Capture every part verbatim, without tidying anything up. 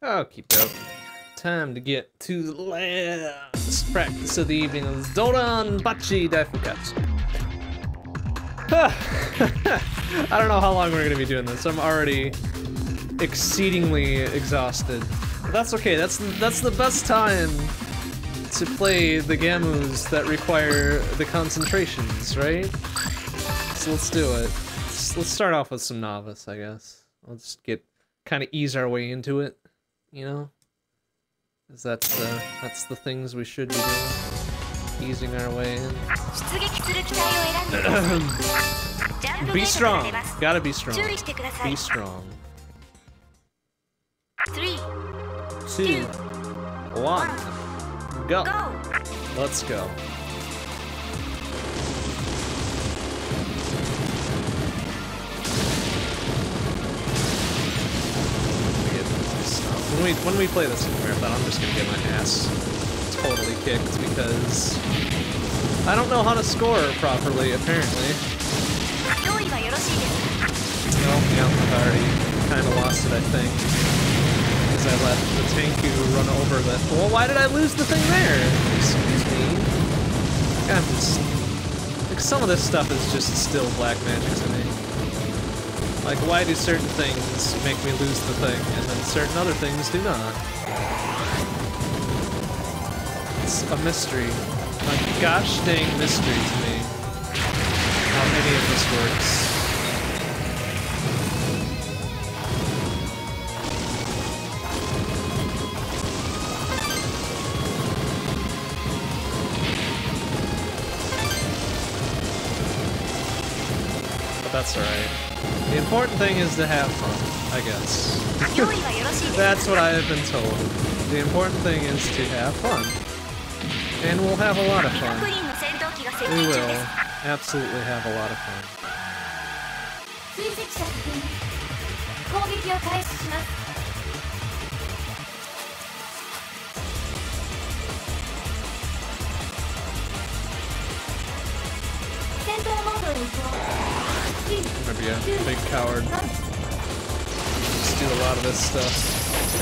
Okie doke. Time to get to the last practice of the evening of Doran Bachi Daifukatsu. I don't know how long we're gonna be doing this. I'm already exceedingly exhausted. But that's okay. That's that's the best time to play the Gamus that require the concentrations, right? So let's do it. Let's, let's start off with some novice, I guess. Let's get kind of ease our way into it, you know? Is that uh, that's the things we should be doing, easing our way in. Be strong. Gotta be strong. Be strong. Three, Two, one, go. go. Let's go. When we when we play this in marathon, I'm just gonna get my ass totally kicked because I don't know how to score properly, apparently. Well, yeah, I've already kind of lost it, I think, because I let the Tenku run over the. Well, why did I lose the thing there? Excuse me. I'm just like some of this stuff is just still black magic to me. Like, why do certain things make me lose the thing, and then certain other things do not? It's a mystery. A gosh dang mystery to me. How any of this works. But that's alright. The important thing is to have fun, I guess. That's what I have been told. The important thing is to have fun. And we'll have a lot of fun. We will absolutely have a lot of fun. I'm gonna be a big coward. Just do a lot of this stuff.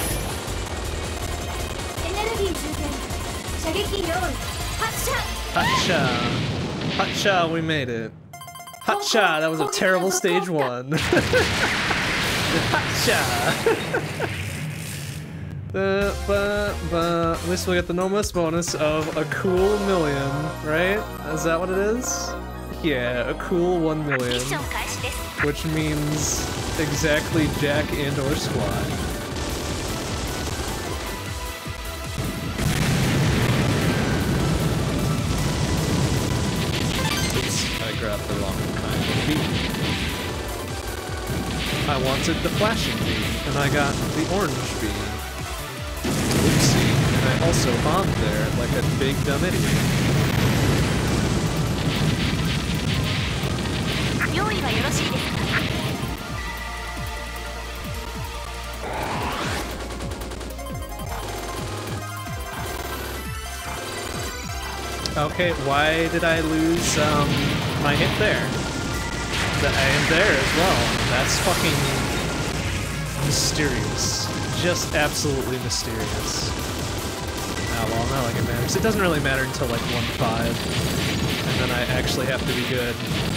Hacha! Hacha, we made it. Hacha, that was a terrible stage one. Hacha! uh, but, but, at least we'll get the no-miss bonus of a cool million, right? Is that what it is? Yeah, a cool one million. Which means exactly jack and or squat. Oops, I grabbed the wrong kind of beat. I wanted the flashing beat, and I got the orange beat. Oopsie, and I also bombed there like a big dumb idiot. Okay, why did I lose um, my hit there? The, and there as well. That's fucking mysterious. Just absolutely mysterious. Ah, well, not like it matters. It doesn't really matter until like one five. And then I actually have to be good.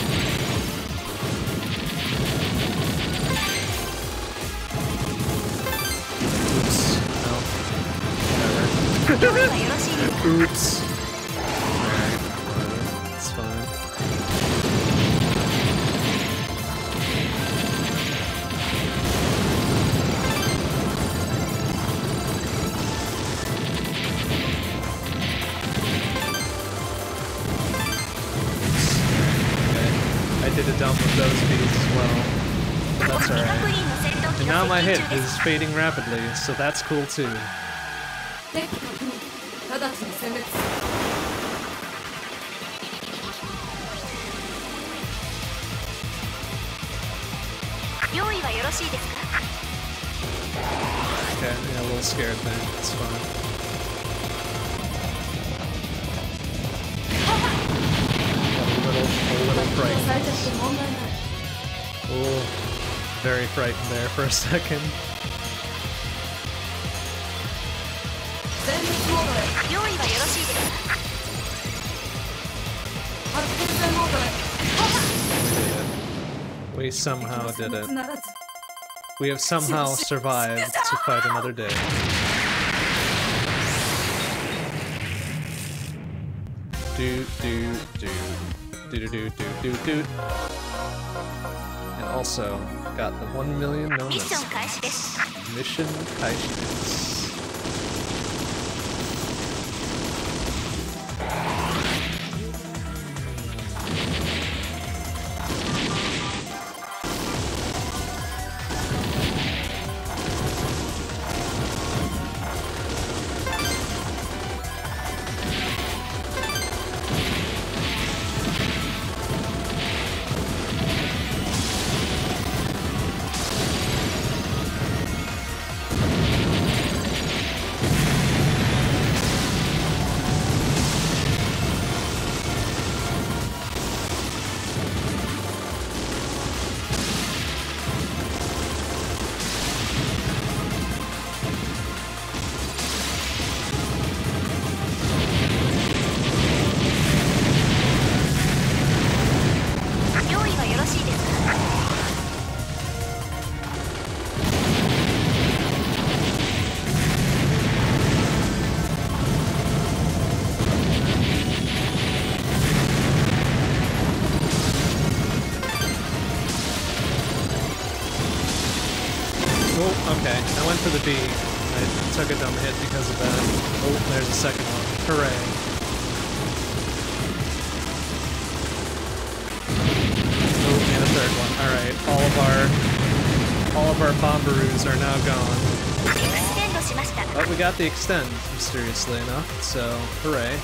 Oops. No. Whatever. Oops. Alright, whatever. It's fine. Okay. I did a dump with those beats as well. But that's alright. And now my hit is fading rapidly, so that's cool too. Okay, yeah, a little scared there. It's fine. A little, a little frightened. Oh, very frightened there for a second. We somehow did it. We have somehow survived to fight another day. Do do do do do do do do do. And also got the one million nomas. Mission Kaishi. For the B. I took a dumb hit because of that. Oh, there's a second one. Hooray. Oh, and a third one. Alright, all of our all of our Bombaroos are now gone. But we got the extend, mysteriously enough, so hooray.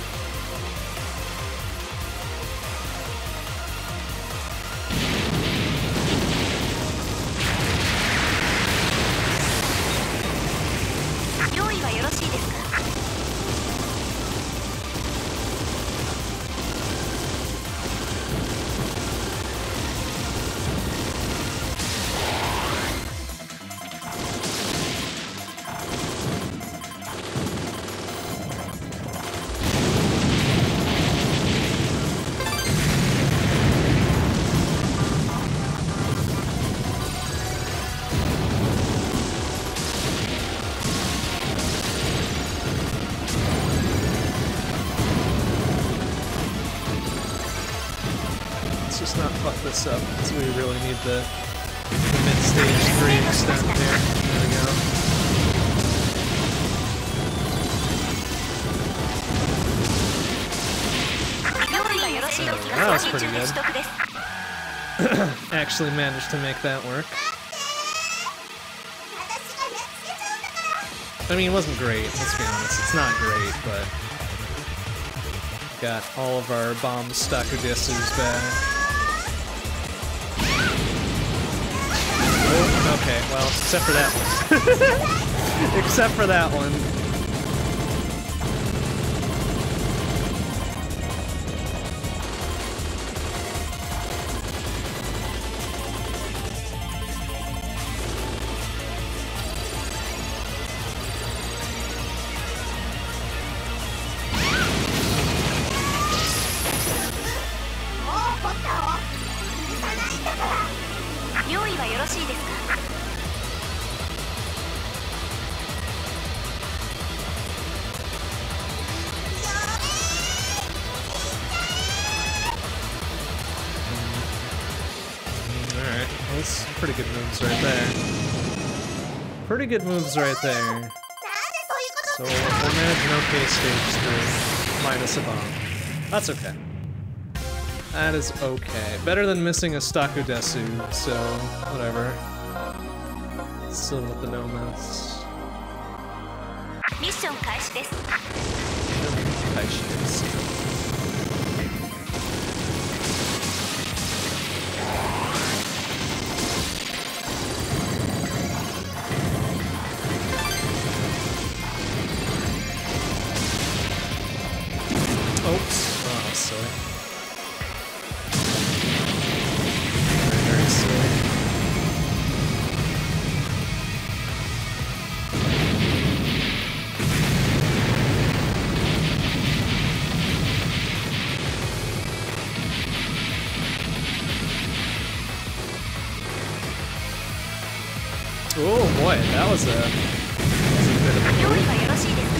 Up, so we really need the, the mid-stage three extent here. There we go. Uh, that was pretty good. Actually managed to make that work. I mean, it wasn't great, let's be honest. It's not great, but got all of our bomb Stakudesus back. Okay, well, except for that one. Except for that one. Pretty good moves right there. Pretty good moves right there. So we'll manage an okay stage three, minus a bomb. That's okay. That is okay. Better than missing a Stakudesu, so whatever. Still with the nomads. Mission Kaishi desu. Kaishi desu. Oops. Oh, silly. Very, very silly. was a, was a bit of a move.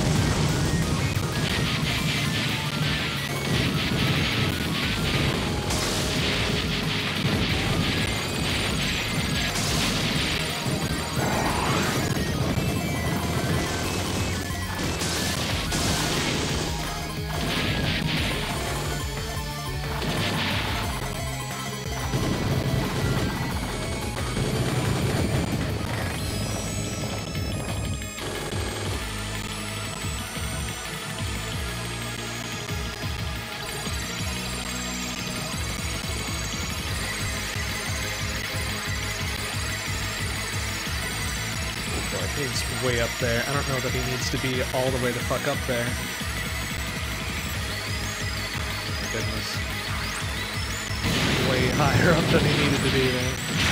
He's way up there. I don't know that he needs to be all the way the fuck up there. My goodness. Way higher up than he needed to be there.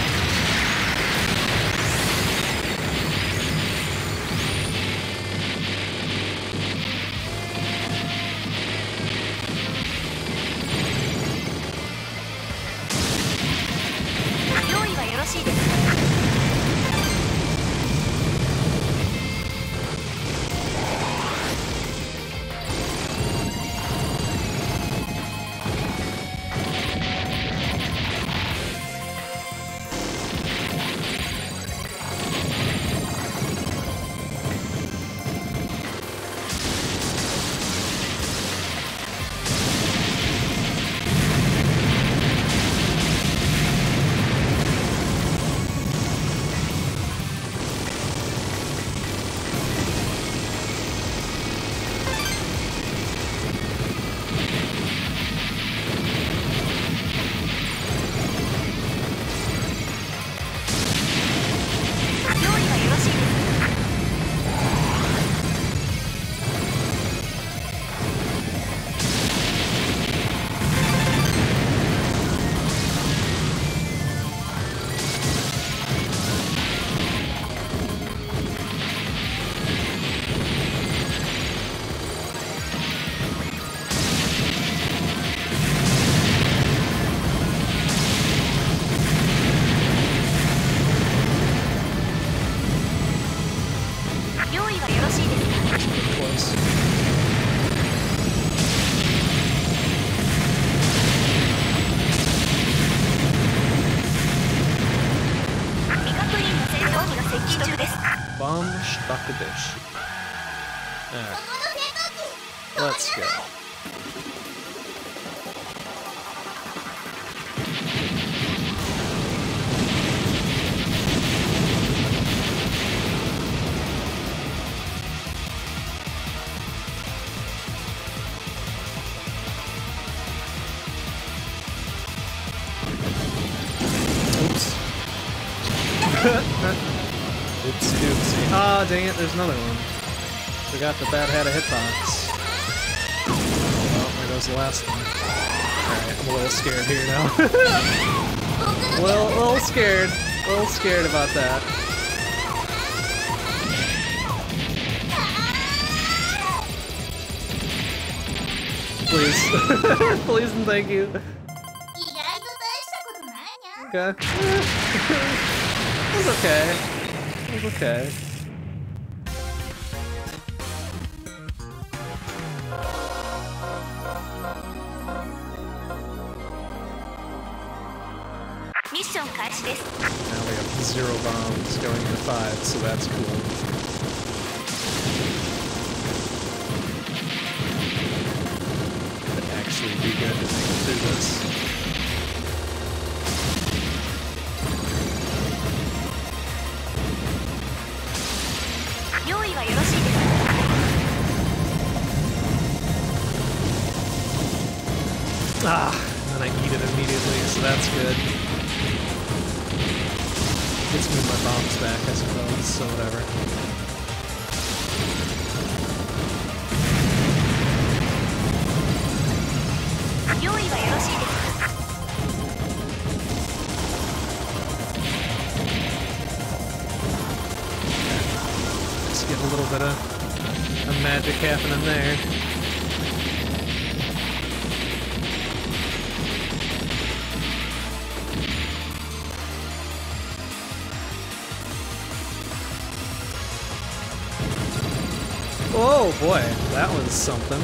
Bomb Stakabishi. Alright. Let's go. Oopsie doopsie. Ah, oh, dang it, there's another one. Forgot that that had a hitbox. Oh, there goes the last one. Alright, I'm a little scared here now. well, a little scared. A little scared about that. Please. Please and thank you. Okay. It was okay. It was okay. Now we have zero bombs going into five, so that's cool. Could actually be good to make it through this. Ah, and then I eat it immediately, so that's good. Gets me my bombs back, I suppose, so whatever. Just get a little bit of, of magic happening there. Oh boy, that was something.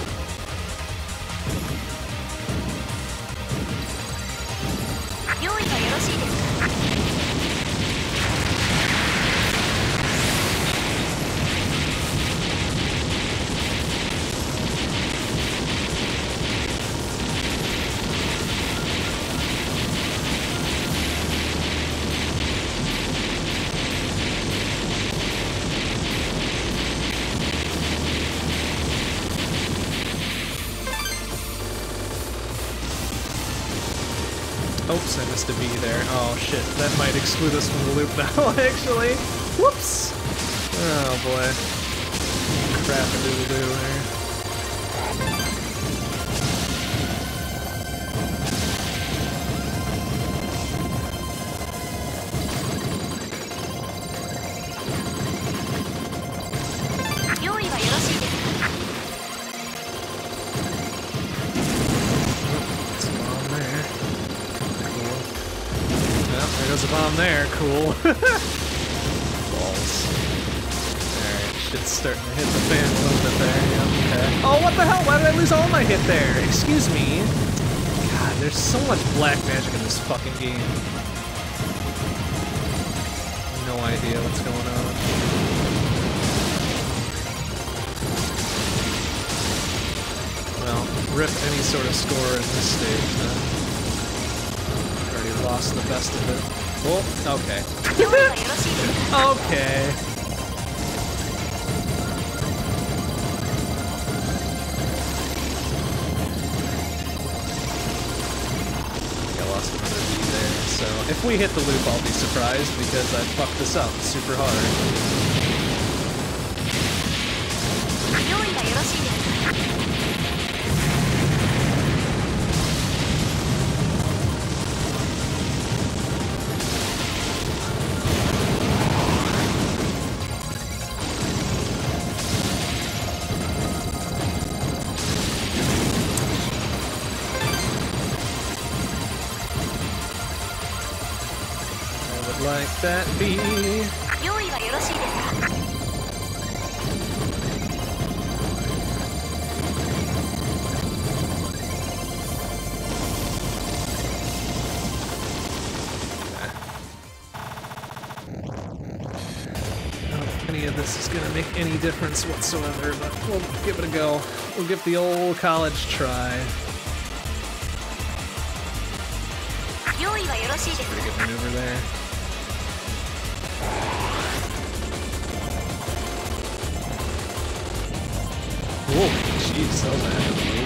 Oops, I missed a V there. Oh shit, that might exclude us from the loop now, actually. Whoops! Oh boy. Crap-a-doodle-doo here. There's a bomb there, cool. Balls. Alright, shit's starting to hit the fan a little bit there. Yeah, okay. Oh, what the hell? Why did I lose all my hit there? Excuse me. God, there's so much black magic in this fucking game. No idea what's going on. Well, rip any sort of score in this stage, then. Already lost the best of it. Oh, okay. Okay. I lost another V there, so if we hit the loop, I'll be surprised because I fucked this up super hard. Like that be. Any of this is gonna make any difference whatsoever, but we'll give it a go. We'll give the old college try. Pretty good maneuver there. Whoa, jeez, that was a heck of a move.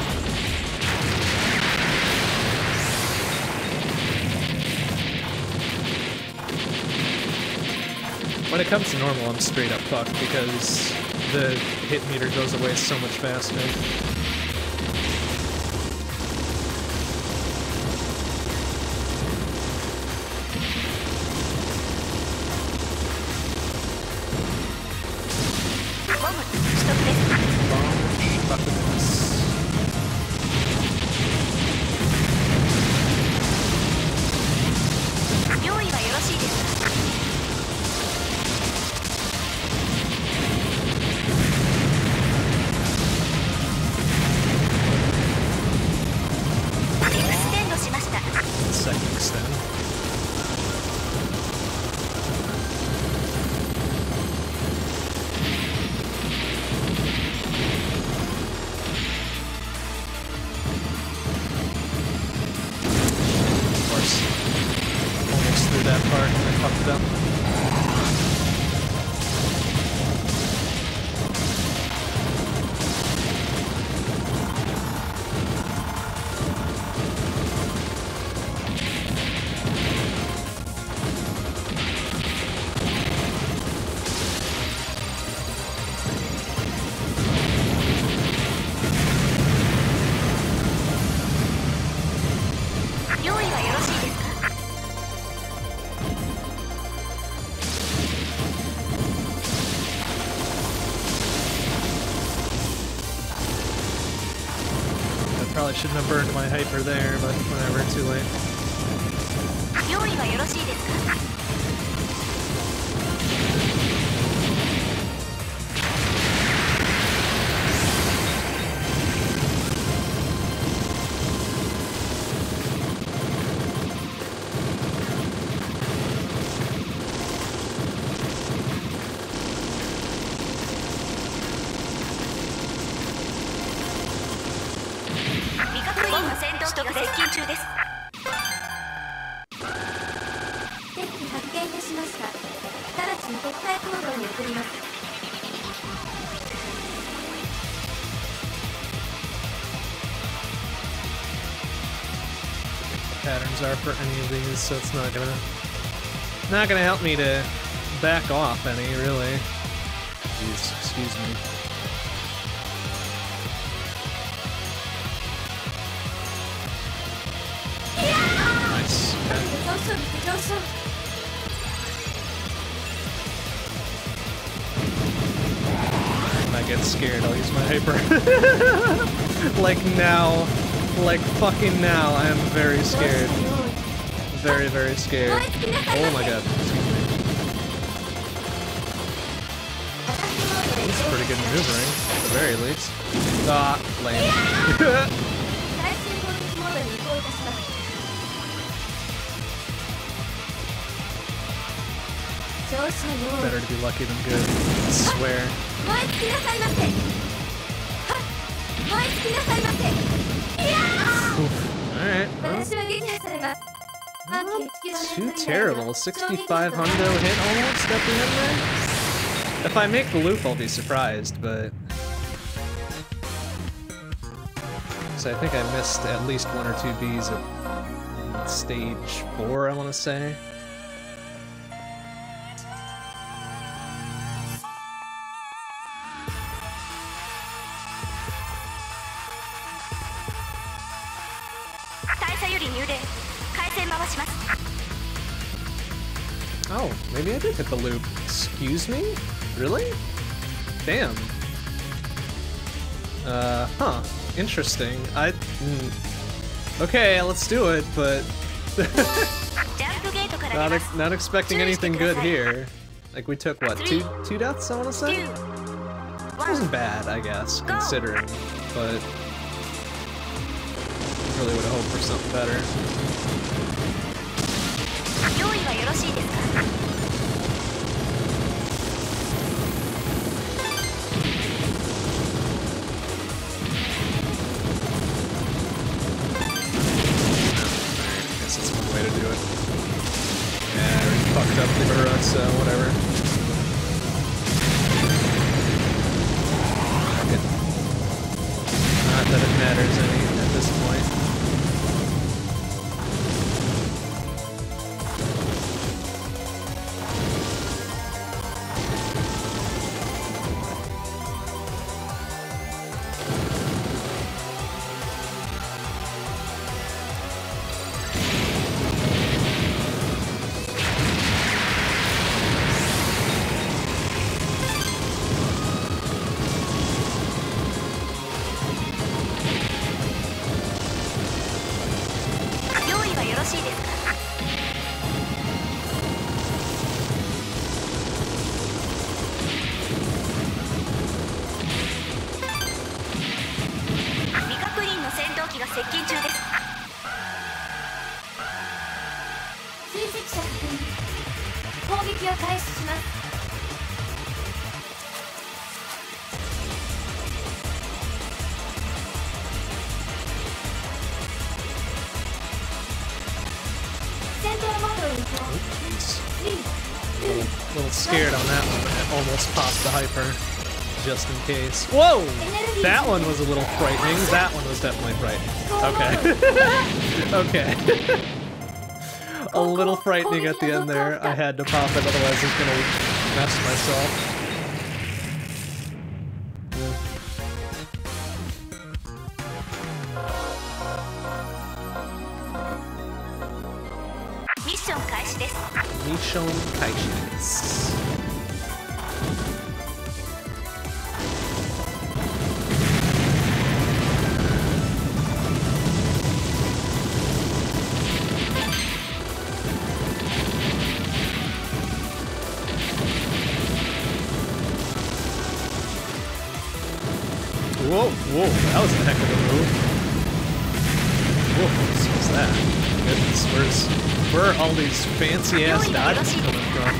When it comes to normal, I'm straight up fucked because the hit meter goes away so much faster. Probably shouldn't have burned my hyper there, but whatever, too late. Patterns are for any of these, so it's not gonna not gonna help me to back off any, really. Jeez, excuse me. Nice. Okay. If I get scared, I'll use my hyper. Like now. Like fucking now, I am very scared. Very, very scared. Oh my god, excuse me. It's pretty good maneuvering, at the very least. Ah, lame. Better to be lucky than good, I swear. Alright, well, not too terrible. sixty-five hundo hit almost at the end there. If I make the loop, I'll be surprised, but... So I think I missed at least one or two Bs at stage four, I want to say. Oh, maybe I did hit the loop. Excuse me? Really? Damn. Uh, huh. Interesting. I... Mm. Okay, let's do it, but... not, ex not expecting anything good here. Like, we took, what, two, two deaths, I want to say? It wasn't bad, I guess, considering, but... really would have hoped for something better. Guess that's one way to do it. Yeah, I already fucked up the Ura, so whatever. Fuck it. Not that it matters any at this point. Scared on that one, but I almost popped the hyper, just in case. Whoa! That one was a little frightening. That one was definitely frightening. Okay. Okay. A little frightening at the end there. I had to pop it, otherwise I was gonna mess myself. Mission Kaishi desu. Whoa, whoa, that was a heck of a move. Whoa, what was that? Goodness, where's... where are all these fancy-ass dodges coming from?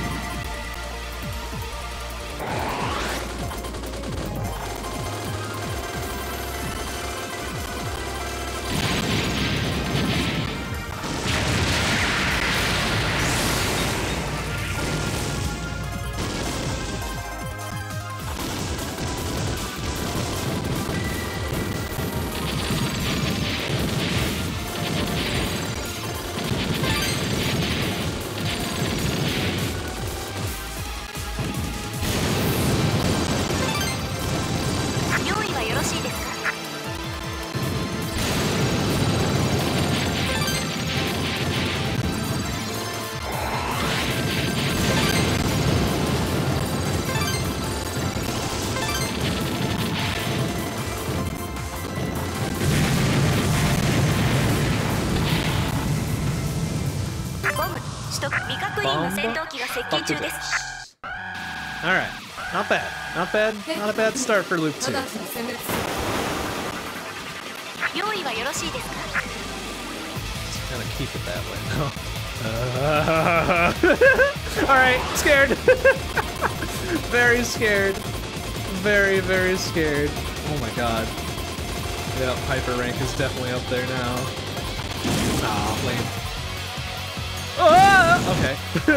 Alright, not bad. Not bad. Not a bad start for Loop two. Just gonna keep it that way now. Uh, Alright, scared. Very scared. Very, very scared. Oh my god. Yep, hyper rank is definitely up there now. Aw, lame. Ah! Okay.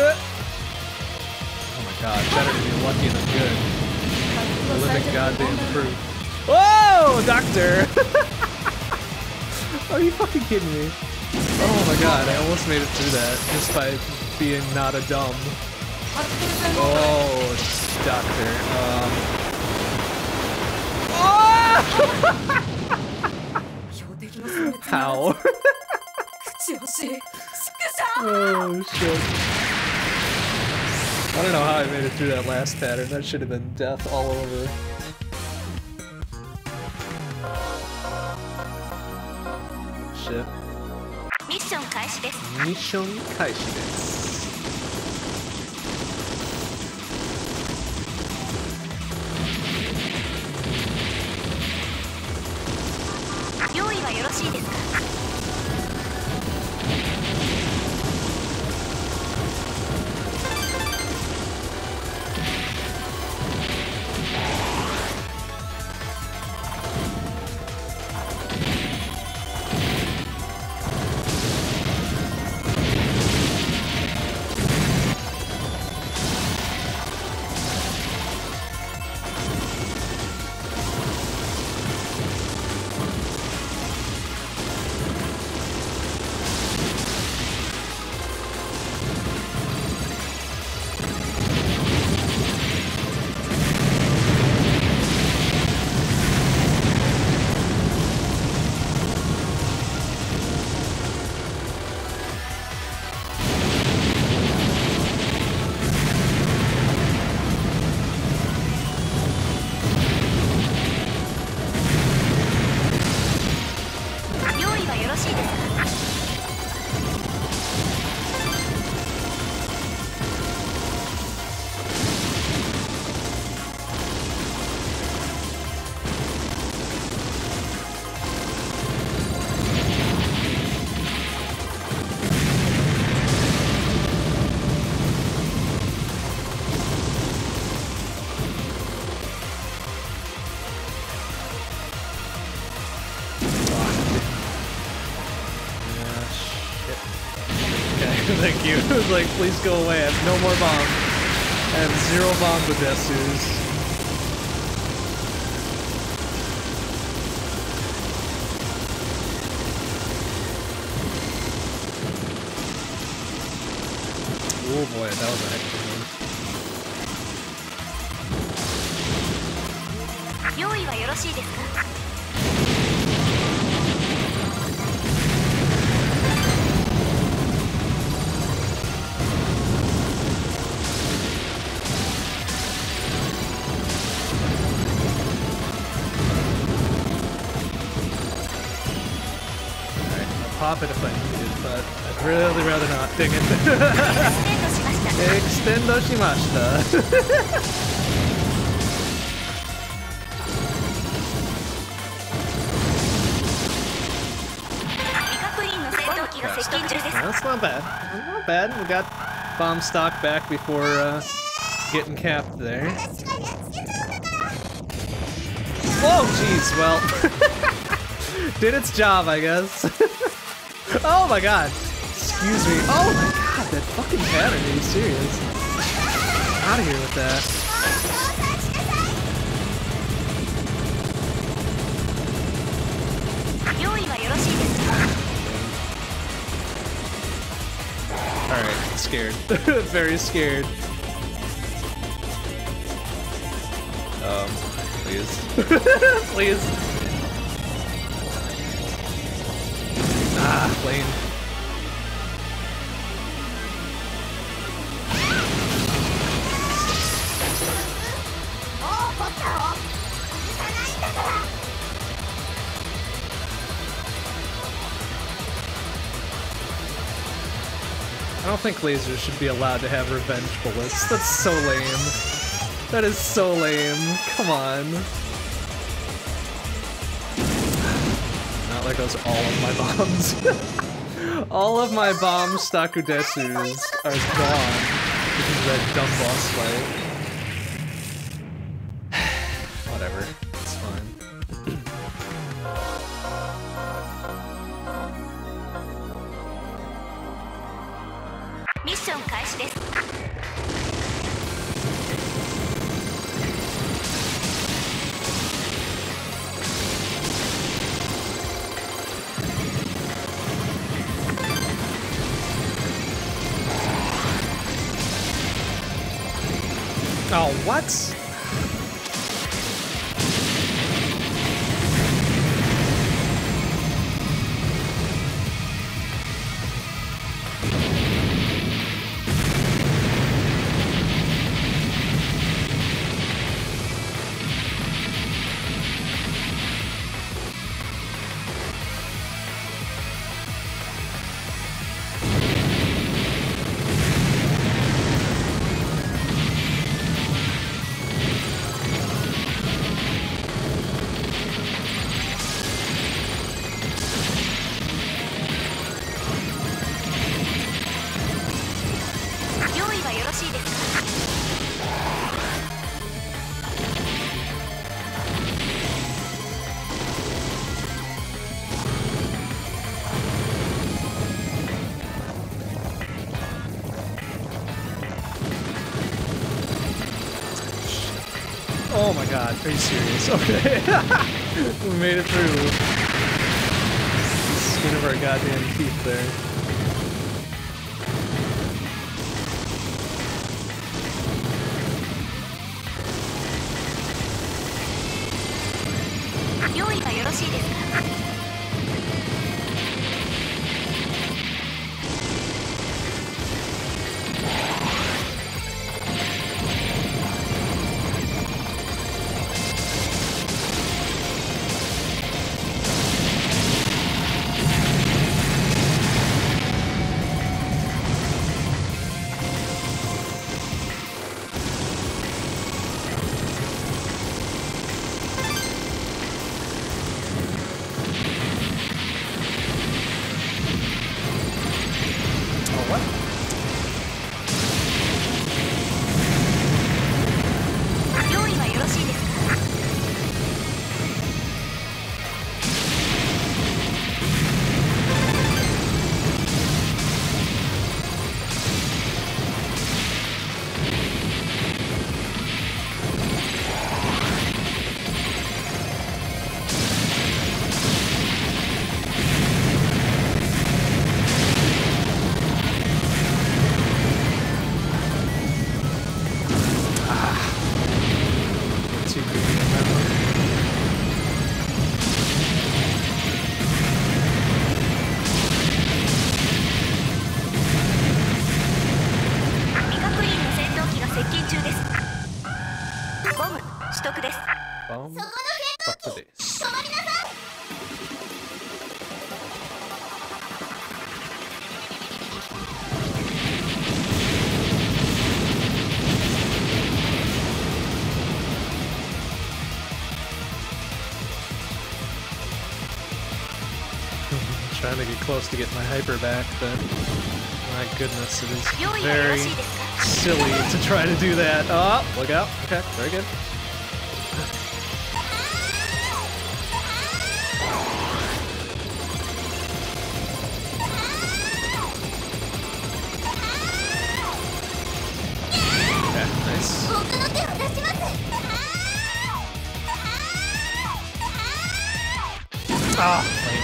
Oh my god, better to be lucky than good. Living goddamn proof. Whoa, doctor! Are you fucking kidding me? Oh my god, I almost made it through that just by being not a dumb. Oh, doctor. Um. Oh! How? Oh shit. I don't know how I made it through that last pattern. That should have been death all over. Shit. Mission開始です. Mission 開始です. 用意はよろしいですか? Thank you. It was like, please go away. I have no more bombs. I have zero bombs with Desus. Oh boy, that was a heck of a move. 用意はよろしいですか? Pop it if I needed, but I'd really rather not. Dang it. Extendo shimashita. That's not bad. Not bad. We got bomb stock back before uh, getting capped there. Whoa, jeez. Well, did its job, I guess. Oh my god! Excuse me. Oh my god, that fucking pattern, are you serious? Out of here with that. Alright, scared. Very scared. Um, please. Please. Ah, lane. I don't think lasers should be allowed to have revenge bullets. That's so lame. That is so lame. Come on. Now there goes all of my bombs. All of my bomb Stakudesus are gone because of that dumb boss fight. Whatever. It's fine. Mission 開始です。 Oh, what? Oh my god, are you serious? Okay. We made it through. Skin of our goddamn teeth there. Trying to get close to get my hyper back, but my goodness, it is very silly to try to do that. Oh, look out. Okay, very good. Okay, nice. Ah, lame.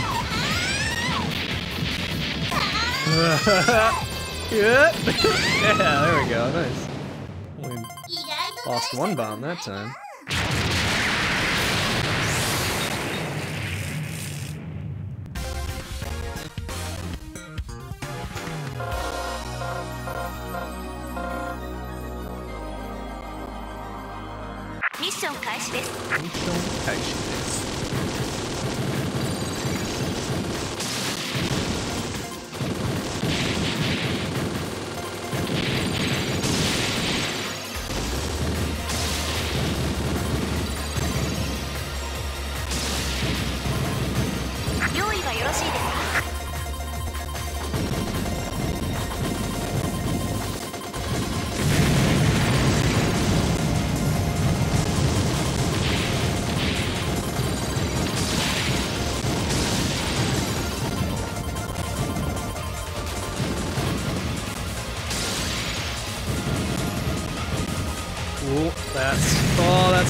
Yeah, there we go, nice. We lost one bomb that time. Mission 開始です。 Mission 開始です。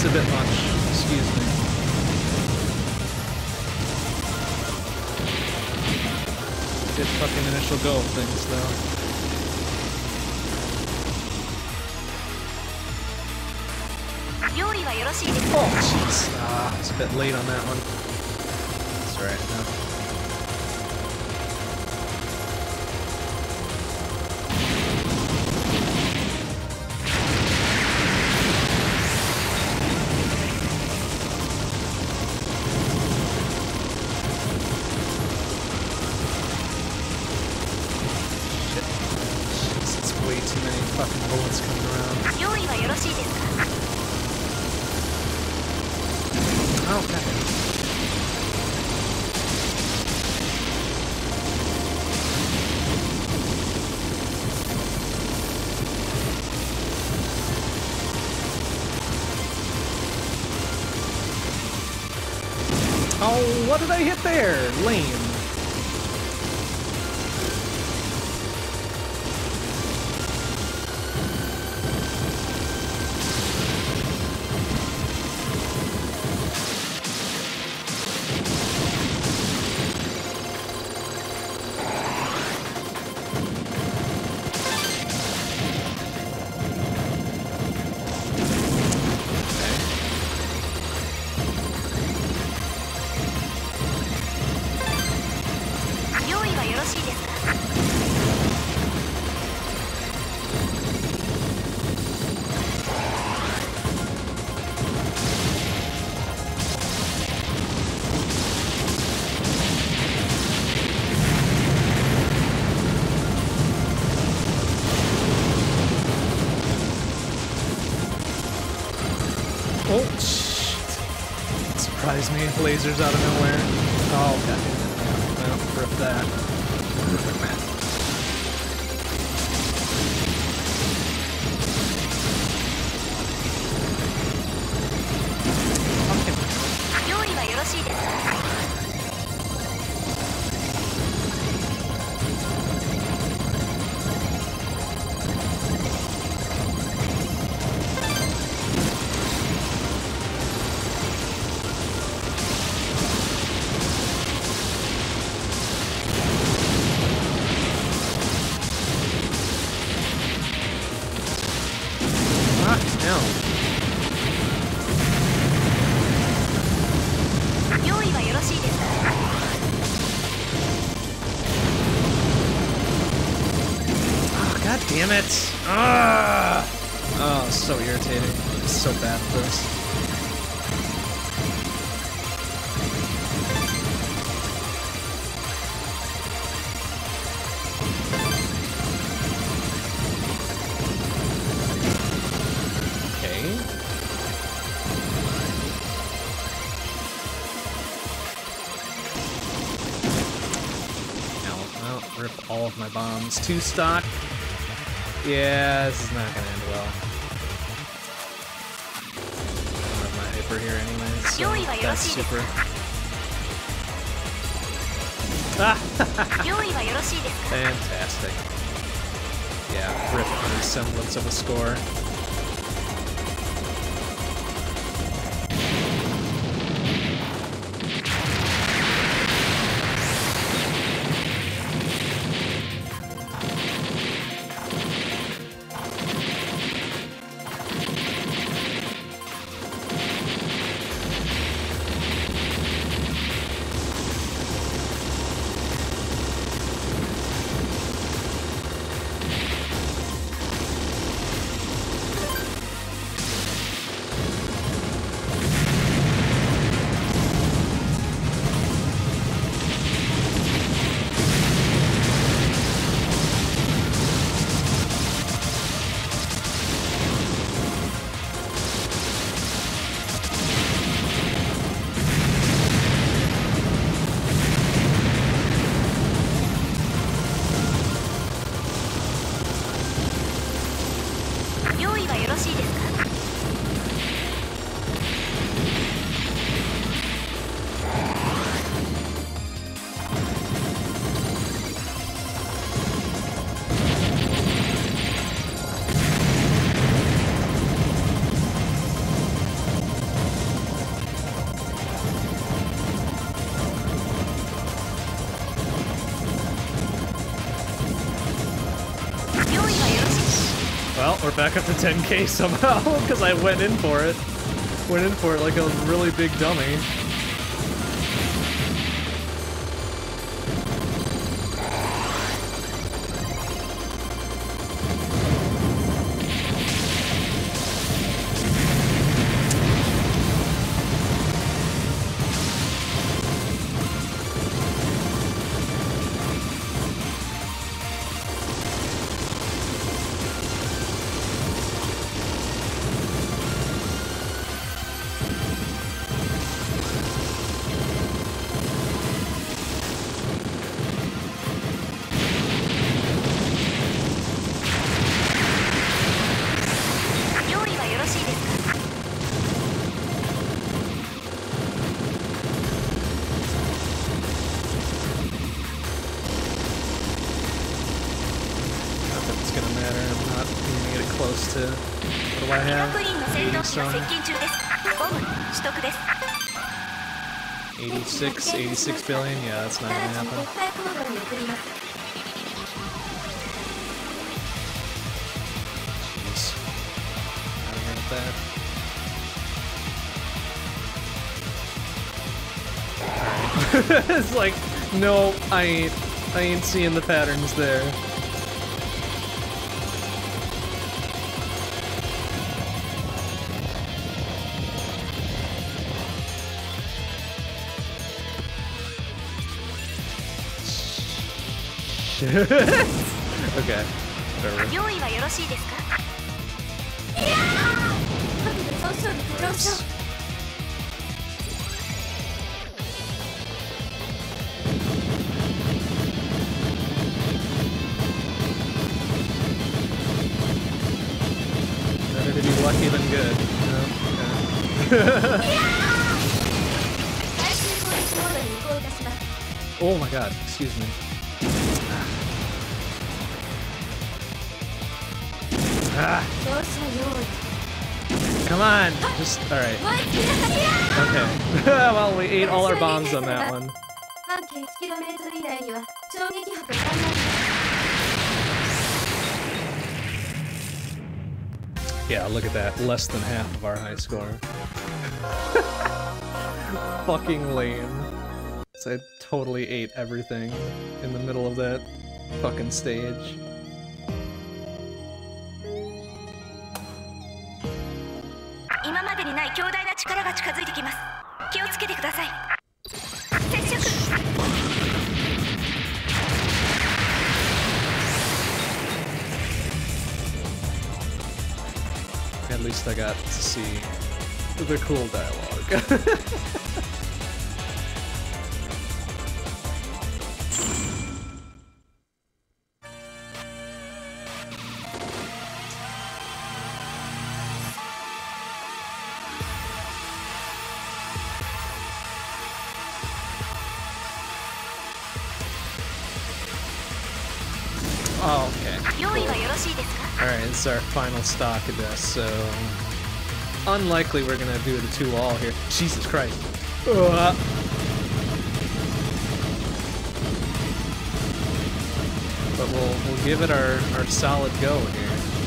a bit much. Excuse me. Good fucking initial go of things, though. Oh, jeez. Ah, it's a bit late on that one. That's alright, no. Oh, what did I hit there? Lame. Me, lasers out of nowhere. Oh, god damn it. Well, rip that. Damn it! Ah! Oh, so irritating. I'm so bad at this. Okay. Now, I'll rip all of my bombs. Two stock. Yeah, this is not gonna end well. I don't have my hyper here anyways, so that's super. Fantastic. Yeah, rip any semblance of a score. Or back up to ten K somehow, because I went in for it. Went in for it like a really big dummy. eighty-six, eighty-six billion? Yeah, that's not gonna happen. Jeez. Not about that. Alright. It's like, no, I ain't, I ain't seeing the patterns there. Okay, whatever. Oops. Better to be lucky than good, you know? Okay. Oh my god, excuse me. Ah. Come on! Just, alright. Okay. Well, we ate all our bombs on that one. Yeah, look at that. Less than half of our high score. Fucking lame. So I totally ate everything in the middle of that fucking stage. At least I got to see the cool dialogue. Oh, okay. Cool. Alright, it's our final stock of this, so... unlikely we're gonna do the two all here. Jesus Christ. Uh. But we'll, we'll give it our, our solid go here.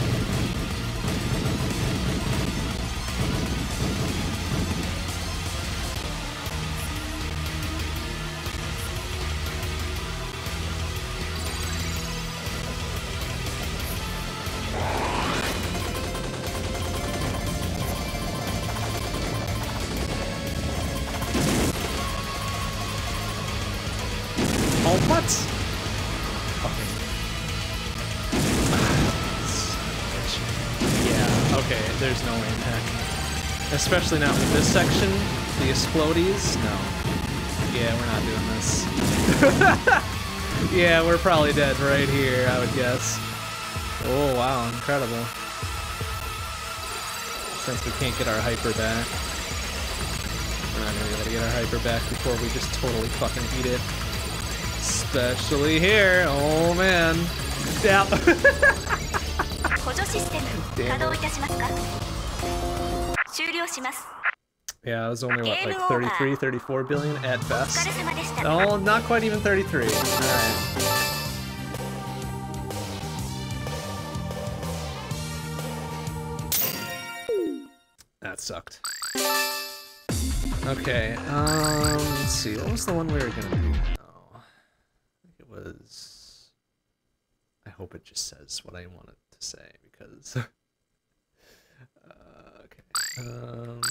Especially not with this section, the explodies. No. Yeah, we're not doing this. Yeah, we're probably dead right here, I would guess. Oh, wow, incredible. Since we can't get our hyper back. We're not gonna be able to get our hyper back before we just totally fucking eat it. Especially here. Oh, man. Yeah. Damn it. Yeah, it was only what, like thirty-three, thirty-four billion at best. Oh, not quite even thirty-three. Alright. sucked. Okay, um, let's see. What was the one we were gonna do now? I think it was. I hope it just says what I want it to say because. uh, okay. Um,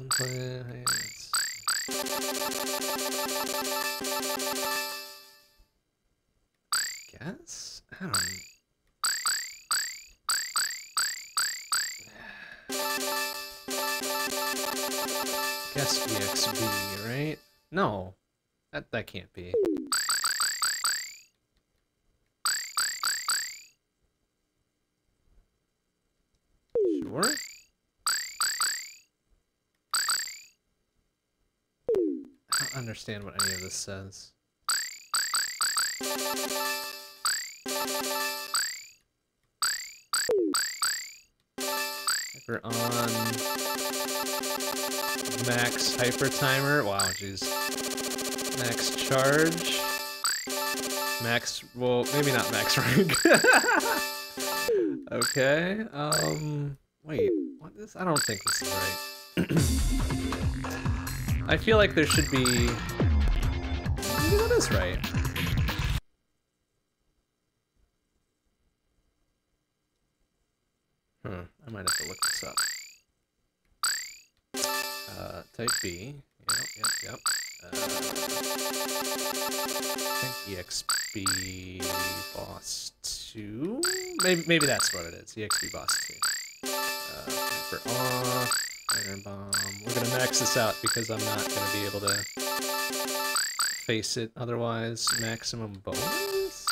I guess? I don't know. Guess E X B, right? No, that that can't be. Sure. I don't understand what any of this says. Hyper on max hyper timer. Wow, jeez. Max charge. Max. Well, maybe not max rank. Okay. Um. Wait. What is? I don't think this is right. I feel like there should be. Maybe that is right. Hmm, I might have to look this up. Uh, type B. Yep, yep, yep. Uh, I think E X B boss two? Maybe, maybe that's what it is. E X B boss two. Uh, hyper off. Iron bomb. We're gonna max this out because I'm not gonna be able to face it otherwise. Maximum bonus?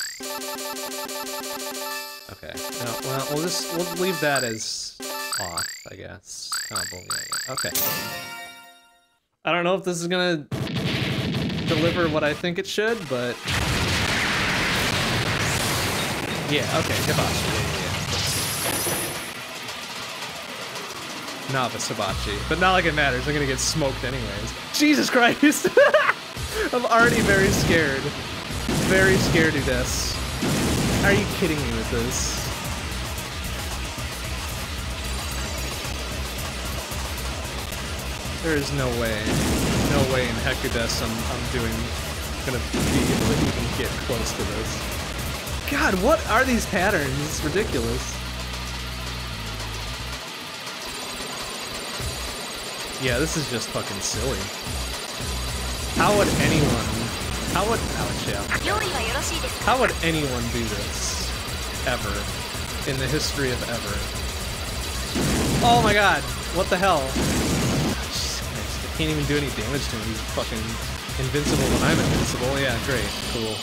Okay. No, well, we'll just we'll leave that as off, I guess. Combo, yeah, yeah. Okay. I don't know if this is gonna deliver what I think it should, but yeah. Okay, Hibachi. Yeah, yeah, yeah. Novice Hibachi, but not like it matters. I'm gonna get smoked anyways. Jesus Christ! I'm already very scared. Very scared of this. Are you kidding me with this? There is no way, no way in Hecudes I'm, I'm doing, gonna be able to even get close to this. God, what are these patterns? It's ridiculous. Yeah, this is just fucking silly. How would anyone... How would... Ouch, yeah. How would anyone do this? Ever. In the history of ever. Oh my god! What the hell? Jesus Christ, I can't even do any damage to him. He's fucking invincible when I'm invincible. Yeah, great. Cool.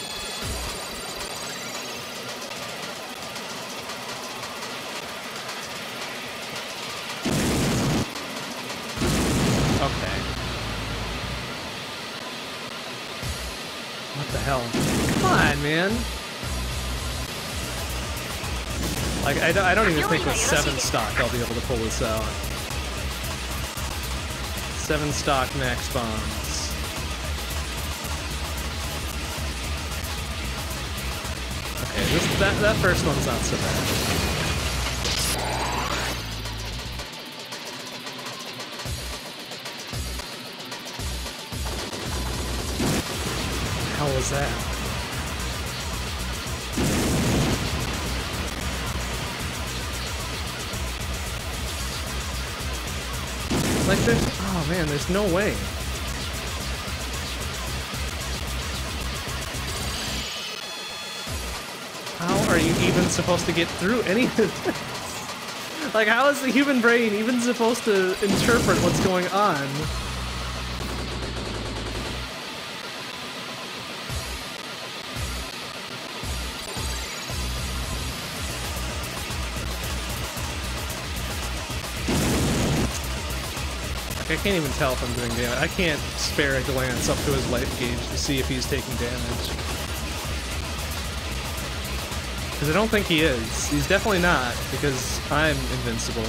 Okay. What the hell? Come on, man! Like, I don't, I don't even think with seven stock I'll be able to pull this out. Seven stock max bombs. Okay, this, that, that first one's not so bad. What the hell was that? Like there's, oh man, there's no way. How are you even supposed to get through any of this? Like, how is the human brain even supposed to interpret what's going on? I can't even tell if I'm doing damage. I can't spare a glance up to his life gauge to see if he's taking damage. Because I don't think he is. He's definitely not, because I'm invincible.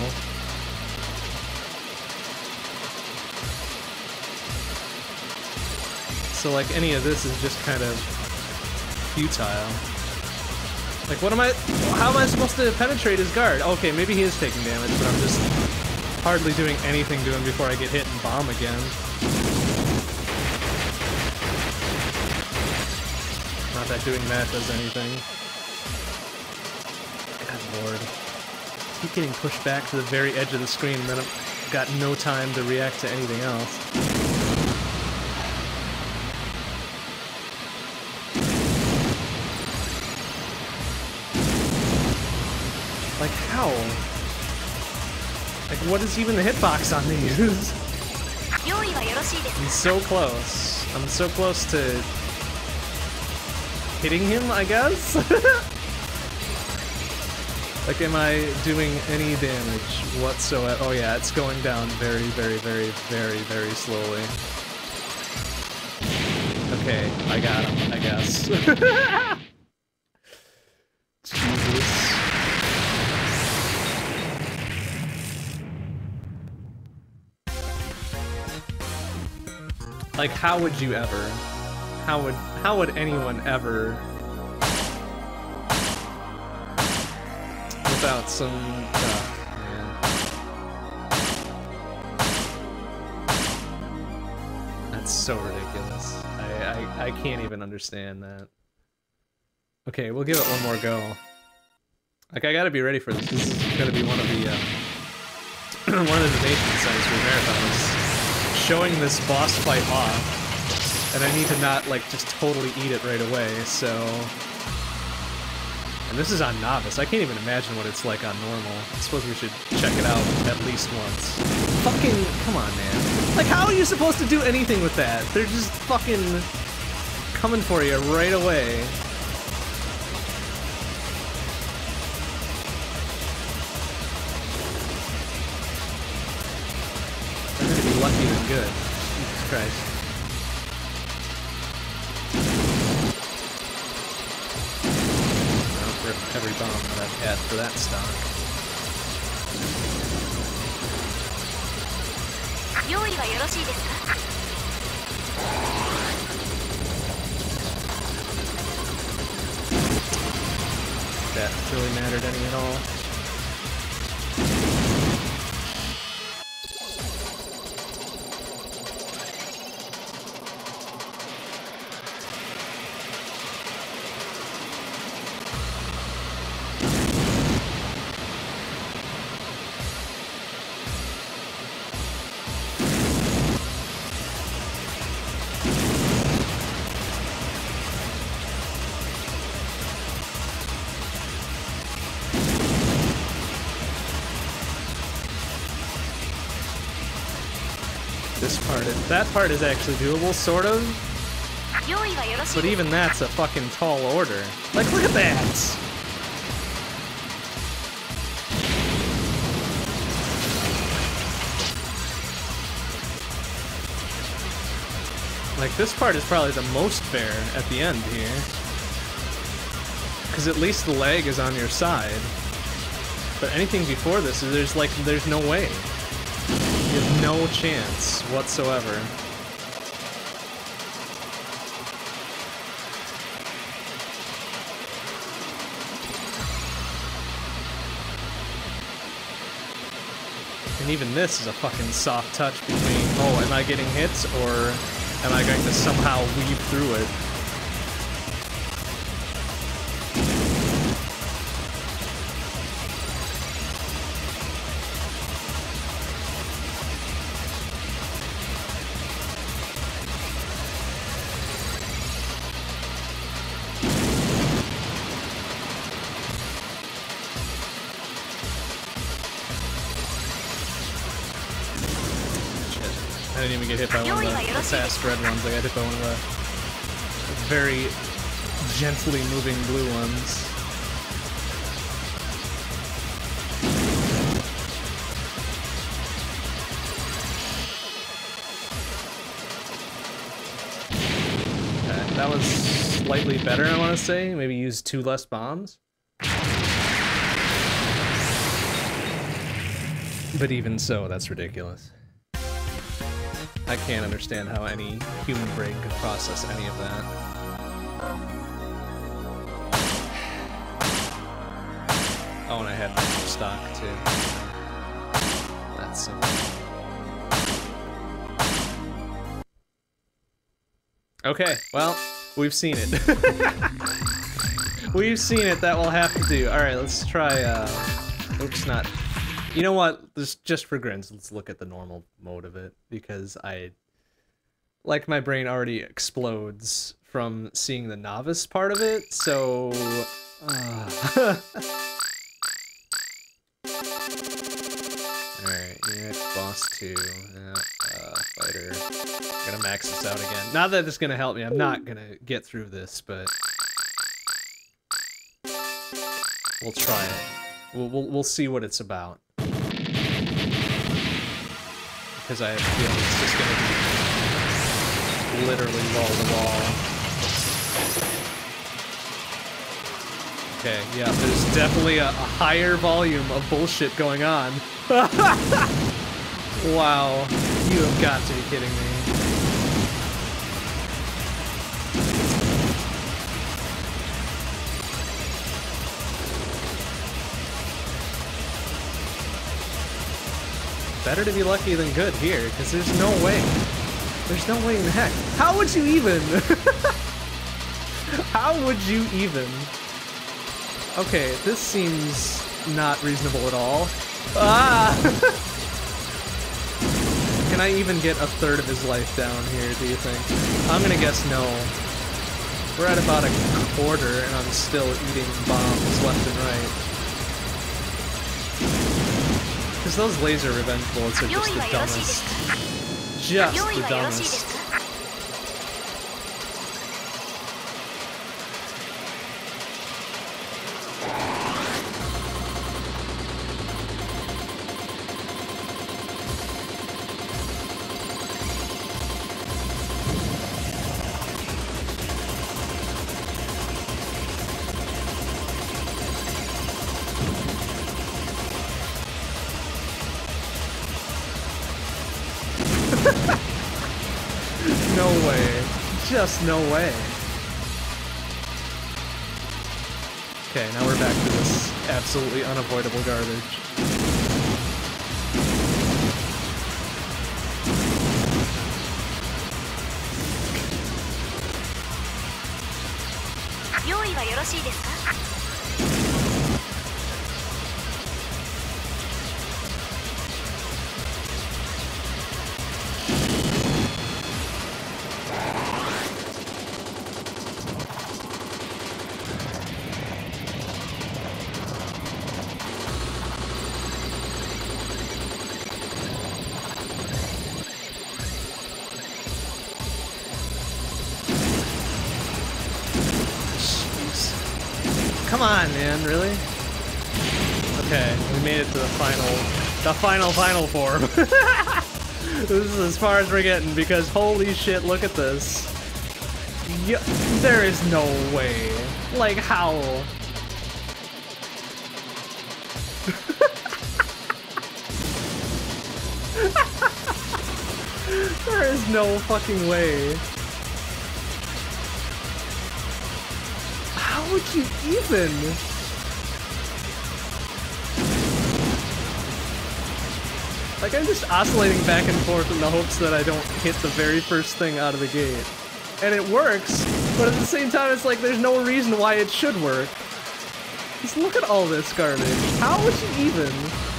So like any of this is just kind of futile. Like what am I, how am I supposed to penetrate his guard? Okay, maybe he is taking damage, but I'm just hardly doing anything to him before I get hit and bomb again. Not that doing that does anything. God lord. I keep getting pushed back to the very edge of the screen and then I've got no time to react to anything else. Like, how? Like, what is even the hitbox on these? I'm so close. I'm so close to hitting him, I guess? Like, am I doing any damage whatsoever? Oh yeah, it's going down very, very, very, very, very slowly. Okay, I got him, I guess. Jesus. Like, how would you ever? How would how would anyone ever without some uh, man. That's so ridiculous. I, I I can't even understand that. Okay, we'll give it one more go. Like, I gotta be ready for this. This is gonna be one of the uh, one of the donation sites for marathons. Showing this boss fight off, and I need to not, like, just totally eat it right away, so... And this is on Novice. I can't even imagine what it's like on normal. I suppose we should check it out at least once. Fucking... come on, man. Like, how are you supposed to do anything with that? They're just fucking coming for you right away. Lucky than good. Jesus Christ. I'll rip every bomb that I've had for that stock. That really mattered any at all. That part is actually doable, sort of. But even that's a fucking tall order. Like, look at that! Like, this part is probably the most fair at the end here. Because at least the leg is on your side. But anything before this, there's like, there's no way. You have no chance whatsoever. And even this is a fucking soft touch between, oh, am I getting hits, or am I going to somehow weave through it? I didn't even get hit by one of the, the fast red ones. I got hit by one of the very gently moving blue ones. Okay, that was slightly better, I want to say. Maybe use two less bombs. But even so, that's ridiculous. I can't understand how any human brain could process any of that. Oh, and I had stock too. That's simple. Okay, well, we've seen it. We've seen it, that will have to do. Alright, let's try, uh... oops, not... You know what? Just, just for grins, let's look at the normal mode of it, because I... Like, my brain already explodes from seeing the novice part of it, so... Uh... Alright, E X boss two, yeah, uh, fighter. I'm gonna max this out again. Not that it's gonna help me, I'm not gonna get through this, but... We'll try it. We'll, we'll, we'll see what it's about. Because I have a feeling it's just gonna be literally wall to wall. Okay, yeah, there's definitely a, a higher volume of bullshit going on. Wow, you have got to be kidding me. Better to be lucky than good here, because there's no way. There's no way in heck. How would you even? How would you even? Okay, this seems not reasonable at all. Ah! Can I even get a third of his life down here, do you think? I'm gonna guess no. We're at about a quarter, and I'm still eating bombs left and right. Because those laser revenge bullets are just the dumbest. Just the dumbest. No way. Just no way. Okay, now we're back to this absolutely unavoidable garbage. Come on, man, really? Okay, we made it to the final, the final, final form. This is as far as we're getting, because holy shit, look at this. Yeah, there is no way. Like, how? There is no fucking way. How would you even? Like, I'm just oscillating back and forth in the hopes that I don't hit the very first thing out of the gate. And it works, but at the same time it's like there's no reason why it should work. Just look at all this garbage. How would you even?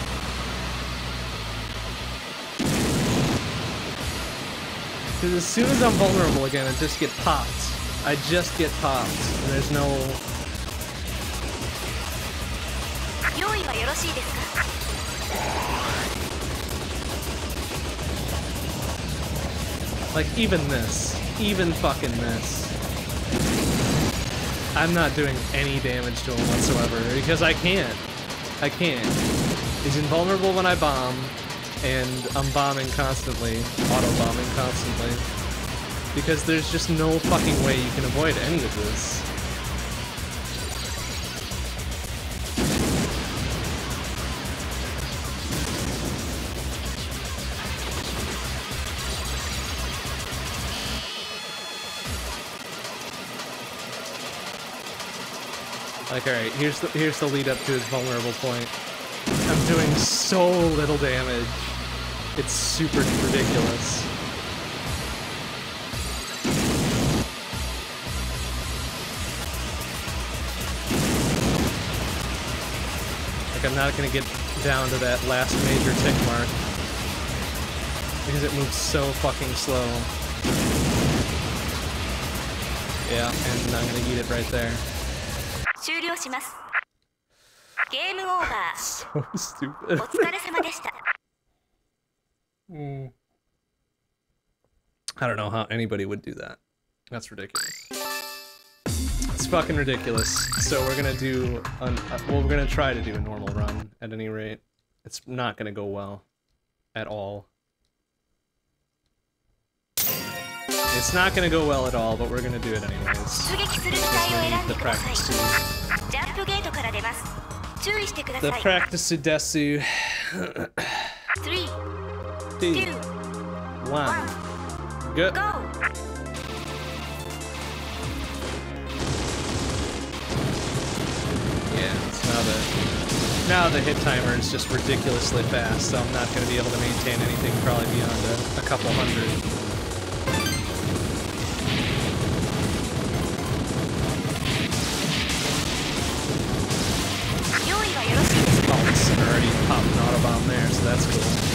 Because as soon as I'm vulnerable again, I just get popped. I just get popped. And there's no... Like, even this. Even fucking this. I'm not doing any damage to him whatsoever, because I can't. I can't. He's invulnerable when I bomb, and I'm bombing constantly. Auto-bombing constantly. Because there's just no fucking way you can avoid any of this. Like, alright, here's the here's the lead up to his vulnerable point. I'm doing so little damage. It's super ridiculous. Like, I'm not gonna get down to that last major tick mark because it moves so fucking slow. Yeah, and I'm gonna eat it right there. So stupid. mm. I don't know how anybody would do that. That's ridiculous. It's fucking ridiculous. So we're gonna do, an, uh, well, we're gonna try to do a normal run at any rate. It's not gonna go well at all. It's not gonna go well at all, but we're gonna do it anyways. Because we need the practice to the practice to Desu. Three, two, one, go. go. Yeah, so now the now the hit timer is just ridiculously fast, so I'm not gonna be able to maintain anything probably beyond a, a couple hundred. Already popped an Autobomb there, so that's cool.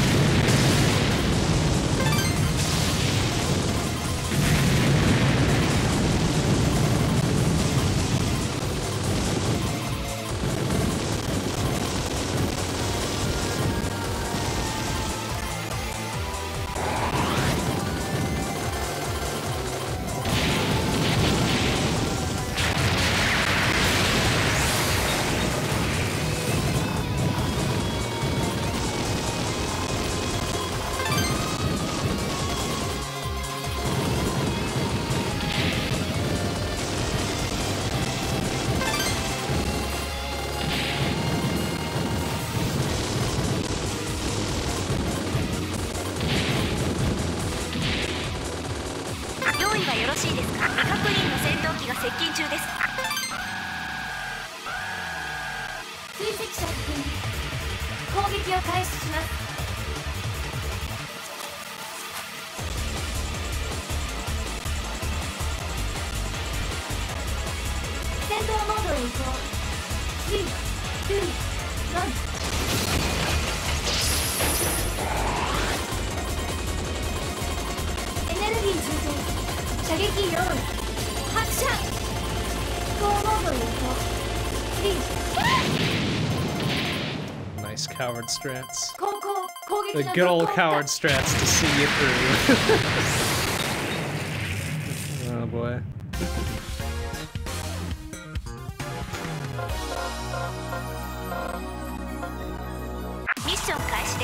Nice coward strats. The good old coward strats to see you through. Oh boy. Mission 開始です。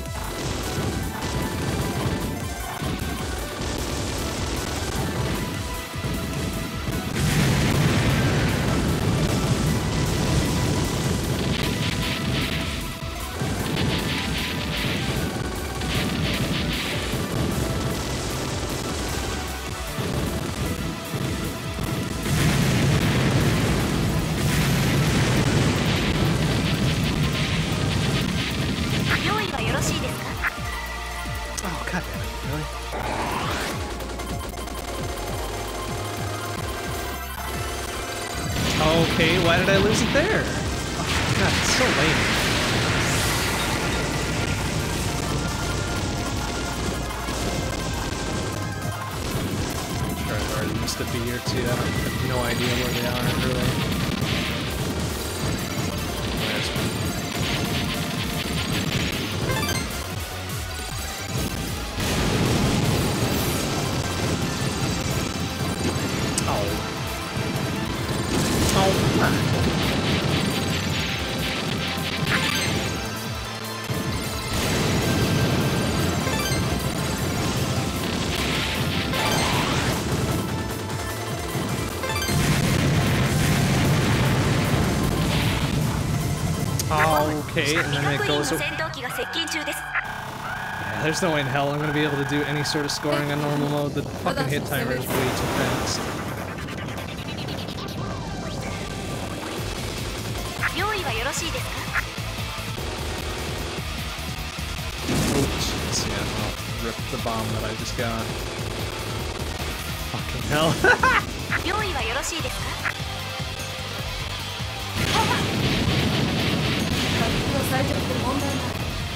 Okay, why did I lose it there? Oh god, it's so lame. I'm sure I've already missed a B or two. I have no idea where they are, really. There's one. Oh. Oh, come on. Okay, and then it goes. Yeah, there's no way in hell I'm gonna be able to do any sort of scoring on normal mode. The fucking hit timer is way too fast. Let's see, I'll rip the bomb that I just got. Fucking hell. 用意はよろしいですか？楽器を最初って問題ない。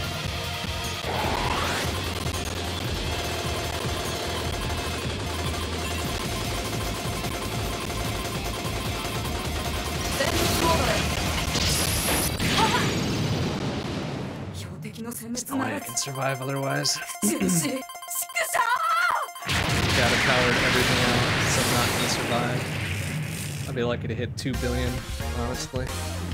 全力モードへ。標的の殲滅 No な way ら I can survive otherwise. 中止。 Gotta powered everything out, so I'm not gonna survive. I'd be lucky to hit two billion, honestly.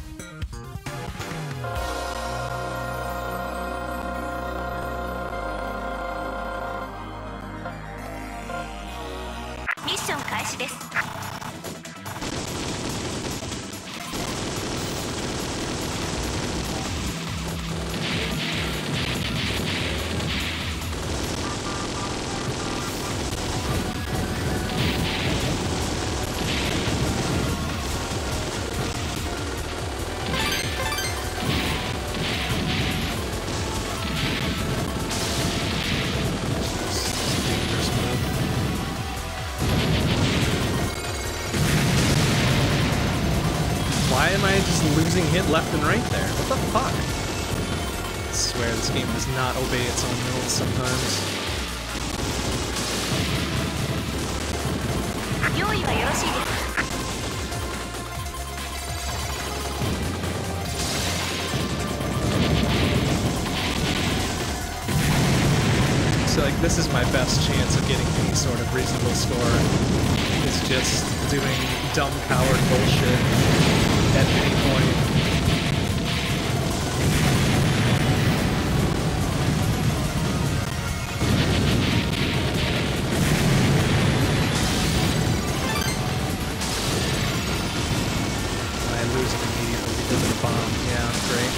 Mission 開始です。 Why am I just losing hit left and right there? What the fuck? I swear this game does not obey its own rules sometimes. 用意はよろしいですか？ So like this is my best chance of getting any sort of reasonable score. Is just doing dumb coward bullshit at any point. I lose it immediately because of the bomb. Yeah, great.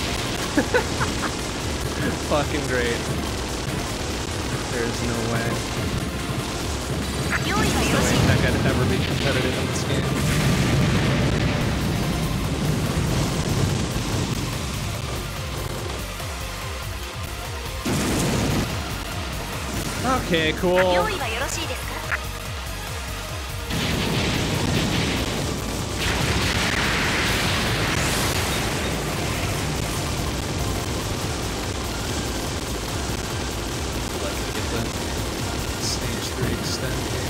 Fucking great. There's no way. 用意はよ No ろ way しい in heck I'd ever be competitive in this game. Okay, cool. 用意はよろしいですか？ Let's get the stage three extend here.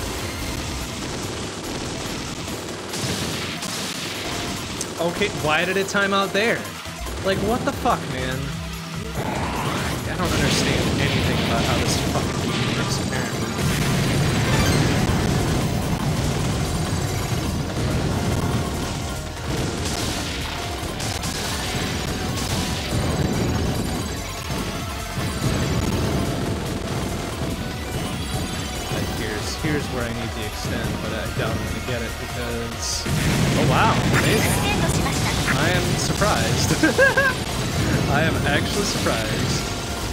Okay, why did it time out there? Like, what the fuck, man? I don't understand anything about how this fucking game works, apparently. Like, here's, here's where I need the extend, but I doubt I'm gonna get it because... Oh, wow, amazing. ステンドしました。 I am surprised. I am actually surprised.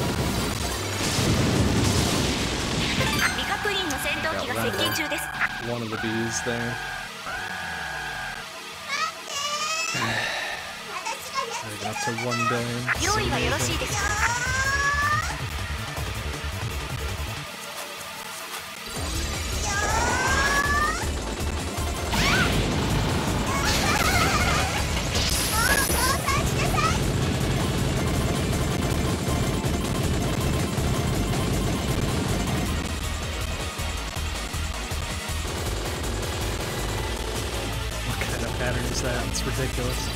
未確認の戦闘機が接近中です。 One of the bees there. Moving up to one billion. 用意はよろしいですか？ What kind of pattern is that? It's ridiculous.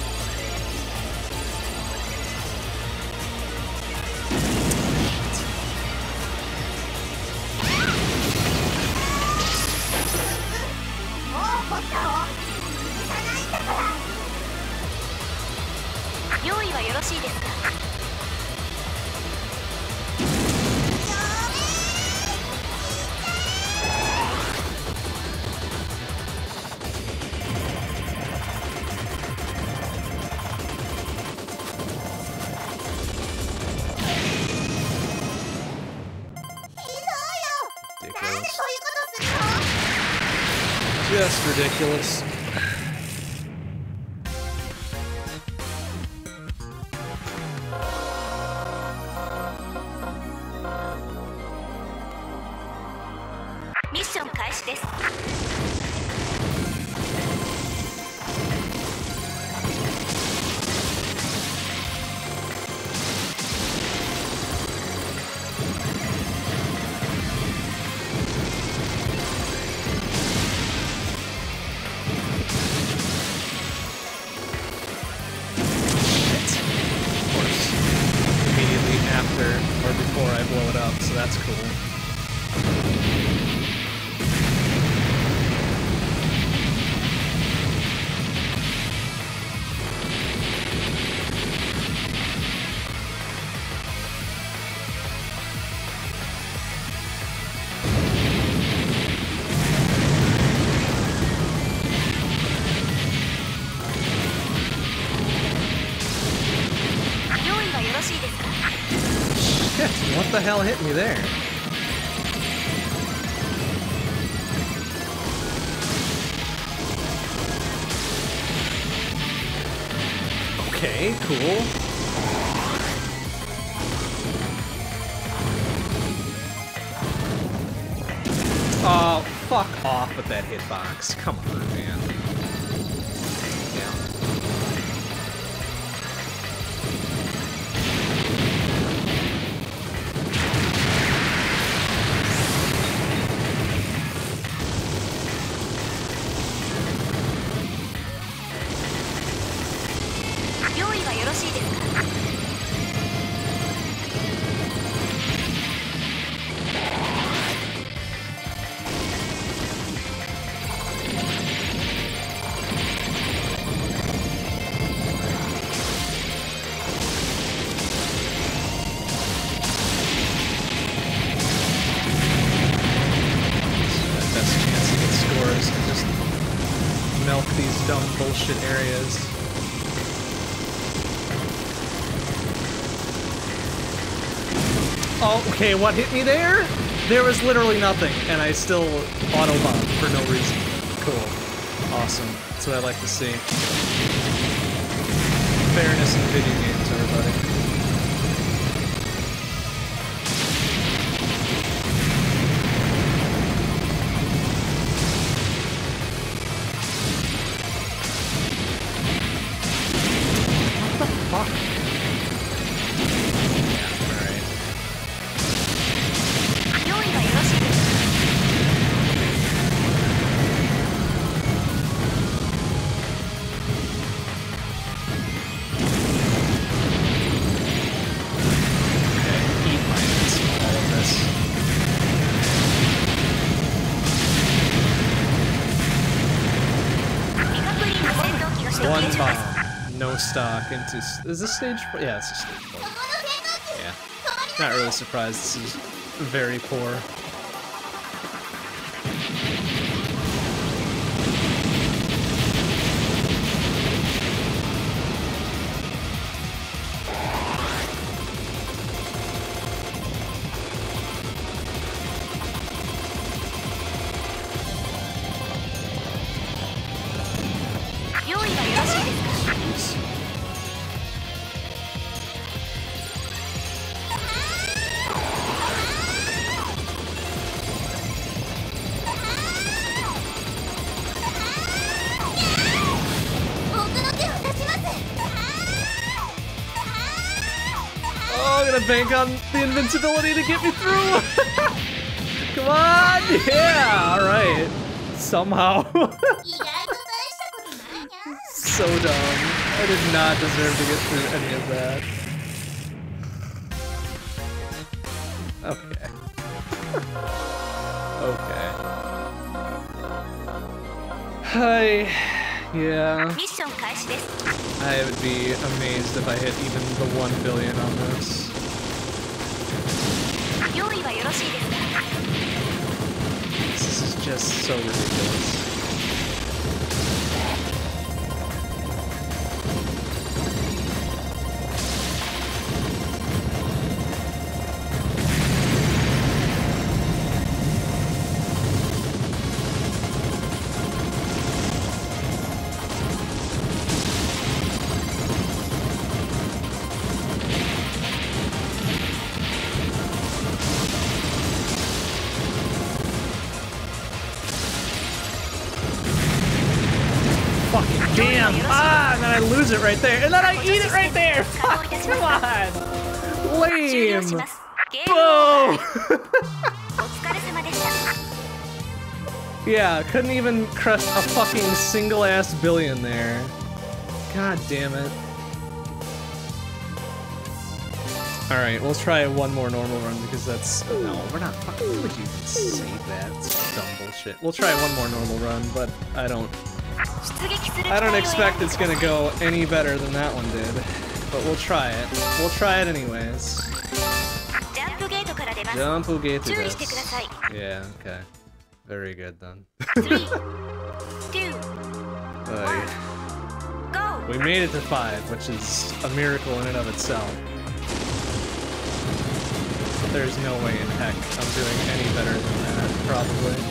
Shit. 用意はよろしいですか？ Just ridiculous. Or before I blow it up, so that's cool. Shit, what the hell hit me there? Okay, cool. Oh, fuck off with that hitbox. Come on, man. Dumb bullshit areas. Oh, okay, what hit me there? There was literally nothing, and I still auto-bombed for no reason. Cool. Awesome. That's what I like to see. Fairness in video games, everybody. One bomb, no stock into. Is this stage four? Yeah, it's a stage four. Yeah, not really surprised. This is very poor. Bank on the invincibility to get me through. Come on, yeah, all right. Somehow. So dumb. I did not deserve to get through any of that. Okay. Okay. Hi. Yeah. I would be amazed if I hit even the one billion on this. This is just so ridiculous. Fucking damn! Ah, and then I lose it right there, and then I eat it right there! Fuck, come on! Lame! Whoa! Yeah, couldn't even crush a fucking single ass billion there. God damn it. Alright, we'll try one more normal run because that's... No, we're not fucking... Why would you say that? It's dumb bullshit. We'll try one more normal run, but I don't... I don't expect it's gonna go any better than that one did. But we'll try it. We'll try it anyways. Jump gate this. Yeah, okay. Very good then. Three, two, uh, go. We made it to five, which is a miracle in and of itself. There's no way in heck I'm doing any better than that, probably.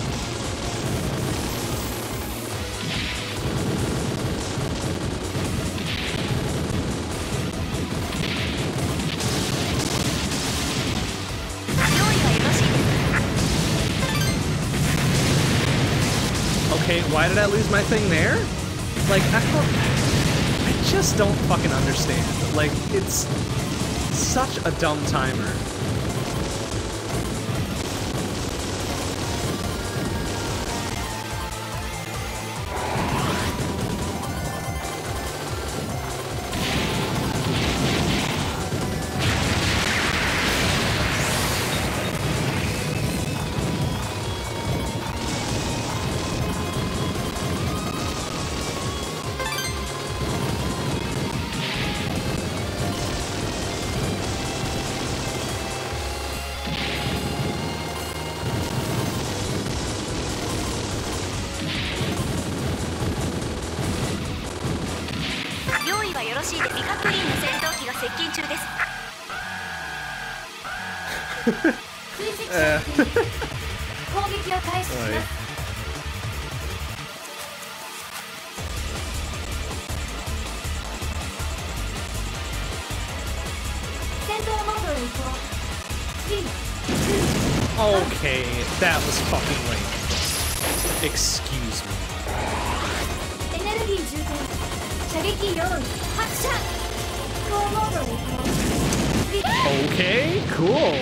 Okay, why did I lose my thing there? Like, I don't... I just don't fucking understand. Like, it's such a dumb timer. Okay, that was fucking lame. Excuse me. Okay, cool.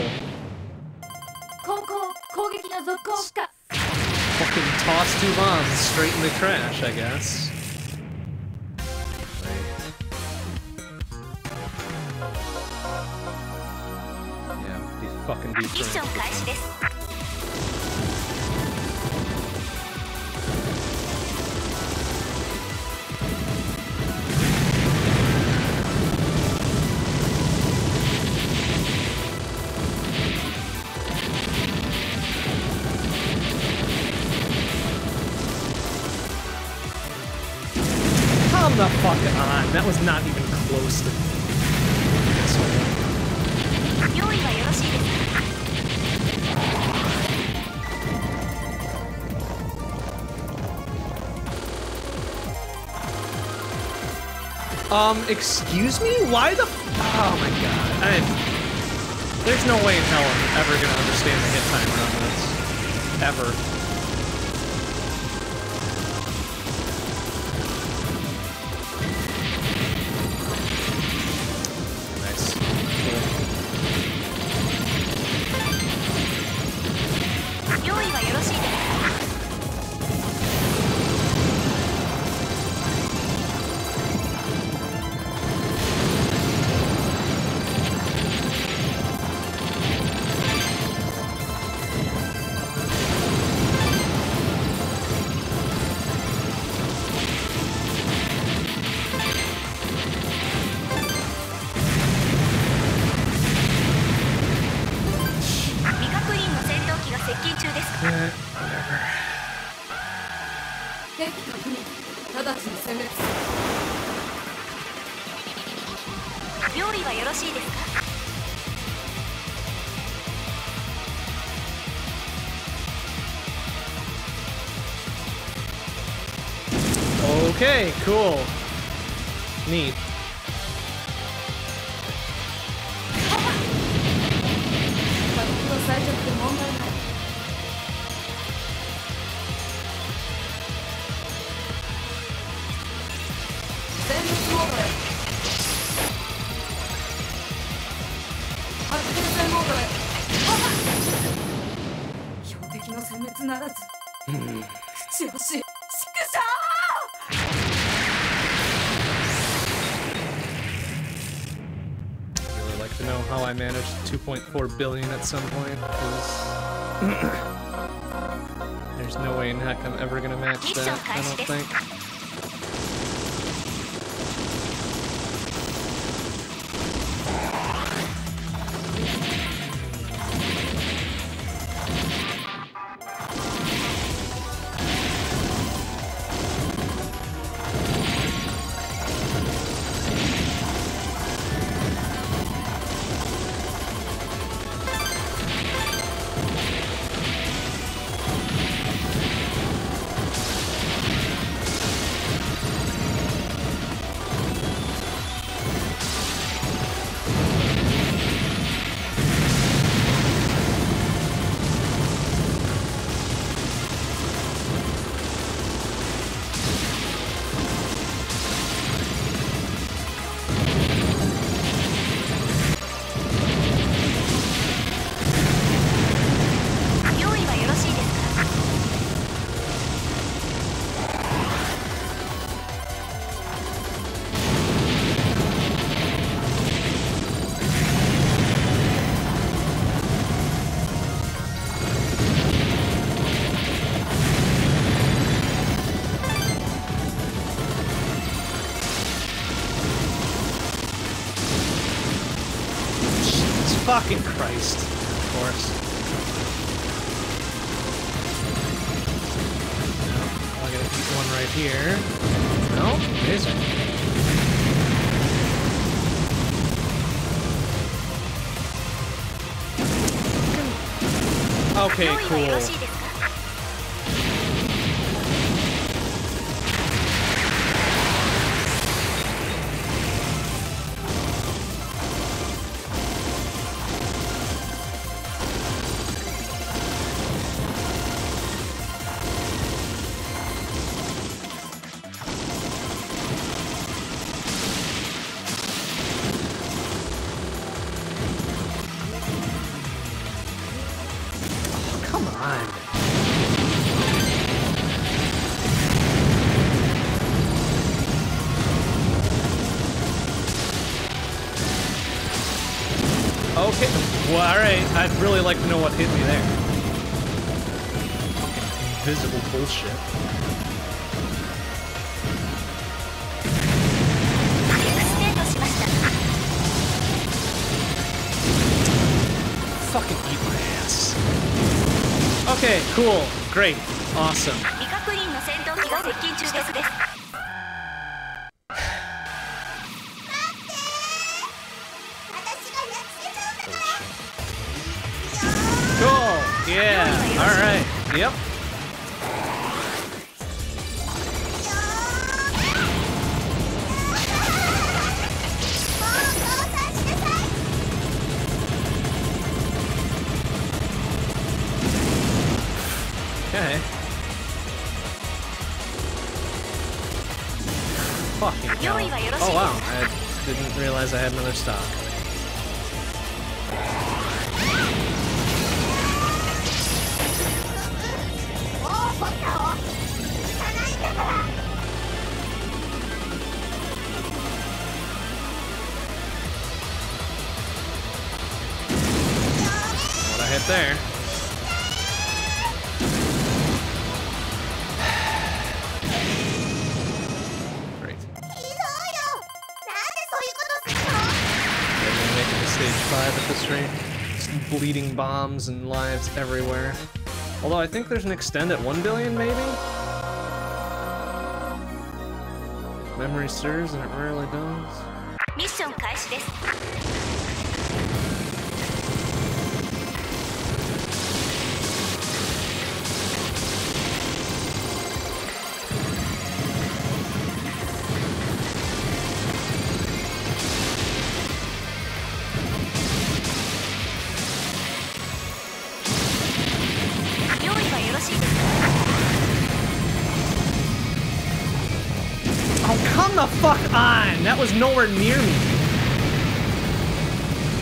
Fucking toss two bombs straight in the trash, I guess. Yeah, these fucking beats. The fuck on. That was not even close to this one. Um, excuse me? Why the f- Oh my god. I, there's no way in hell I'm ever gonna understand the hit timer on this. Ever. Okay, cool. Neat. Really like to know how I managed two point four billion at some point, because there's no way in heck I'm ever gonna match that, I don't think. Fucking Christ, of course. No, I gotta keep one right here. No? Amazing. Okay, cool. Okay, well, alright, I'd really like to know what hit me there. Fucking invisible bullshit. Fucking eat my ass. Okay, cool, great, awesome. Cool, yeah, alright, yep. Okay. Fucking hell. Oh wow, I didn't realize I had another stock. What I hit there. Five at this rate. Just bleeding bombs and lives everywhere. Although I think there's an extend at one billion, maybe? If memory serves, and it rarely does. Mission開始です. Oh, come the fuck on! That was nowhere near me.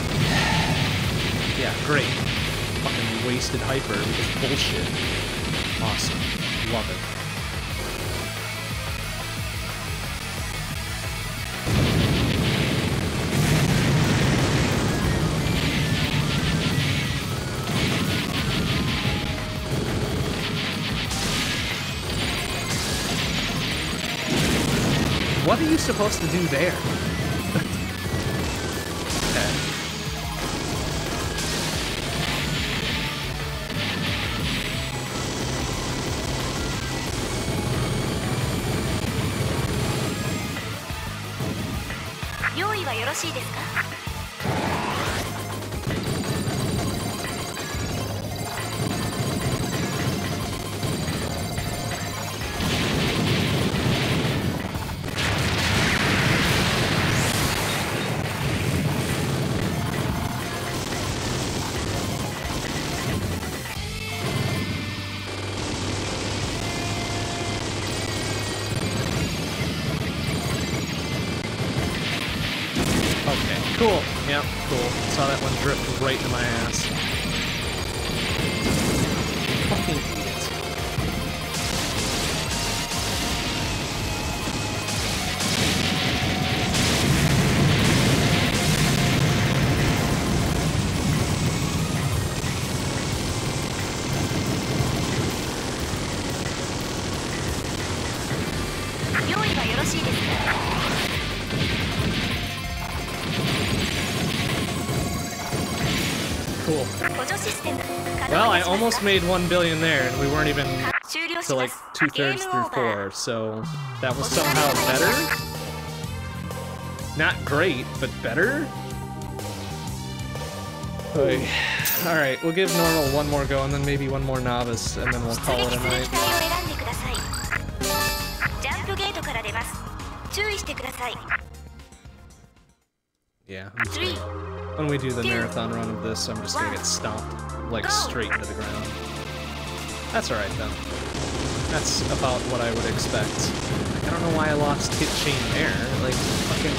Yeah, great. Fucking wasted hyper because bullshit. Awesome. Love it. What are you supposed to do there? Okay. Cool. Yep, cool. Saw that one drift right into my ass. Fucking idiot. Cool. Well, I almost made one billion there, and we weren't even to like two thirds through four, so that was somehow better. Not great, but better. Oy. All right, we'll give normal one more go, and then maybe one more novice, and then we'll call it a night. Yeah. I'm just gonna, when we do the marathon run of this, I'm just gonna get stomped like straight into the ground. That's alright though. That's about what I would expect. I don't know why I lost hit chain there. Like fucking.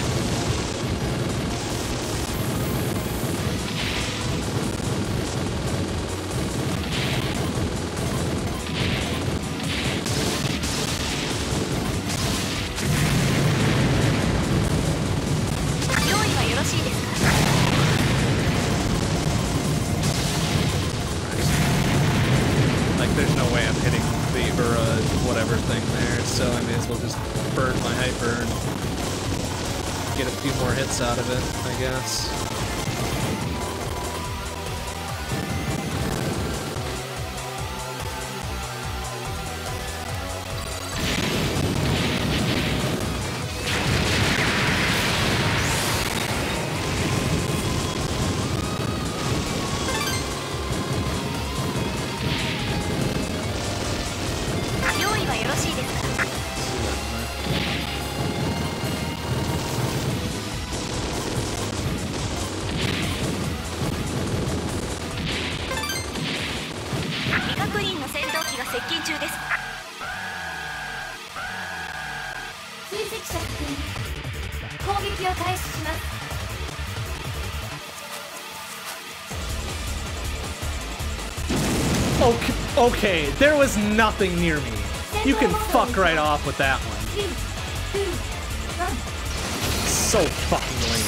Out of it, I guess. Okay, okay, there was nothing near me. You can fuck right off with that one. So fucking lame.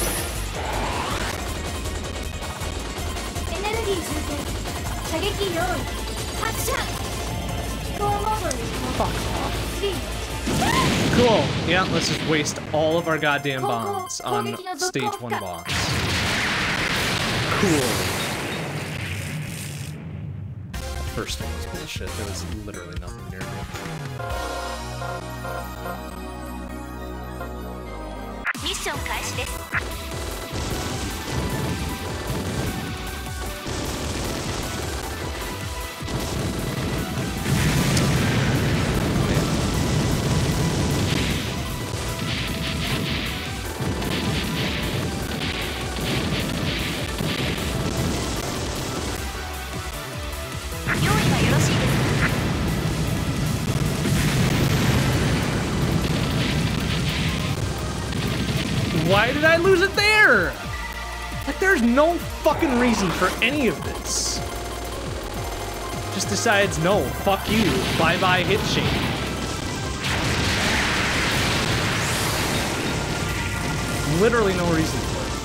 Fuck off. Cool. Yeah, let's just waste all of our goddamn bombs on stage one boss. Cool. First thing was bullshit. There was literally nothing near me. Mission開始です. Why did I lose it there? Like, there's no fucking reason for any of this. just decides, no, fuck you, bye-bye hit shake. Literally no reason for it.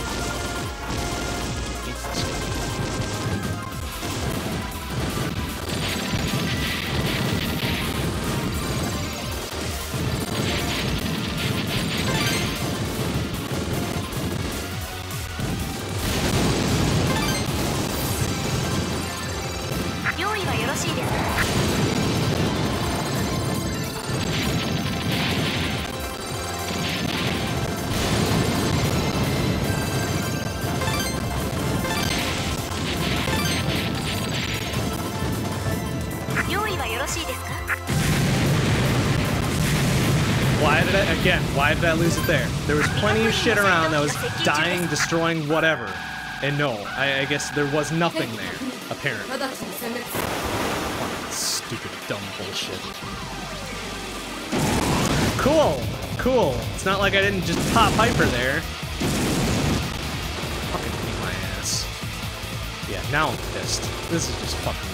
Why did I, again, why did I lose it there? There was plenty of shit around that was dying, destroying, whatever. And no, I, I guess there was nothing there, apparently. Stupid, dumb bullshit. Cool, cool. It's not like I didn't just pop Hyper there. Fucking beat my ass. Yeah, now I'm pissed. This is just fucking...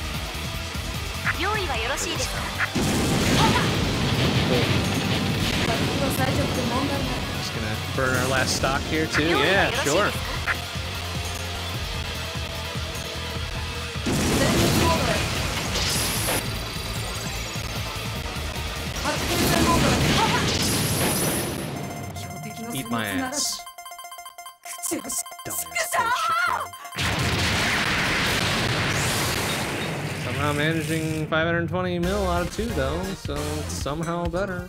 Just gonna burn our last stock here too. Yeah, sure. Eat my ass. Dumbass bullshit game. Somehow managing five hundred twenty mil out of two though, so it's somehow better.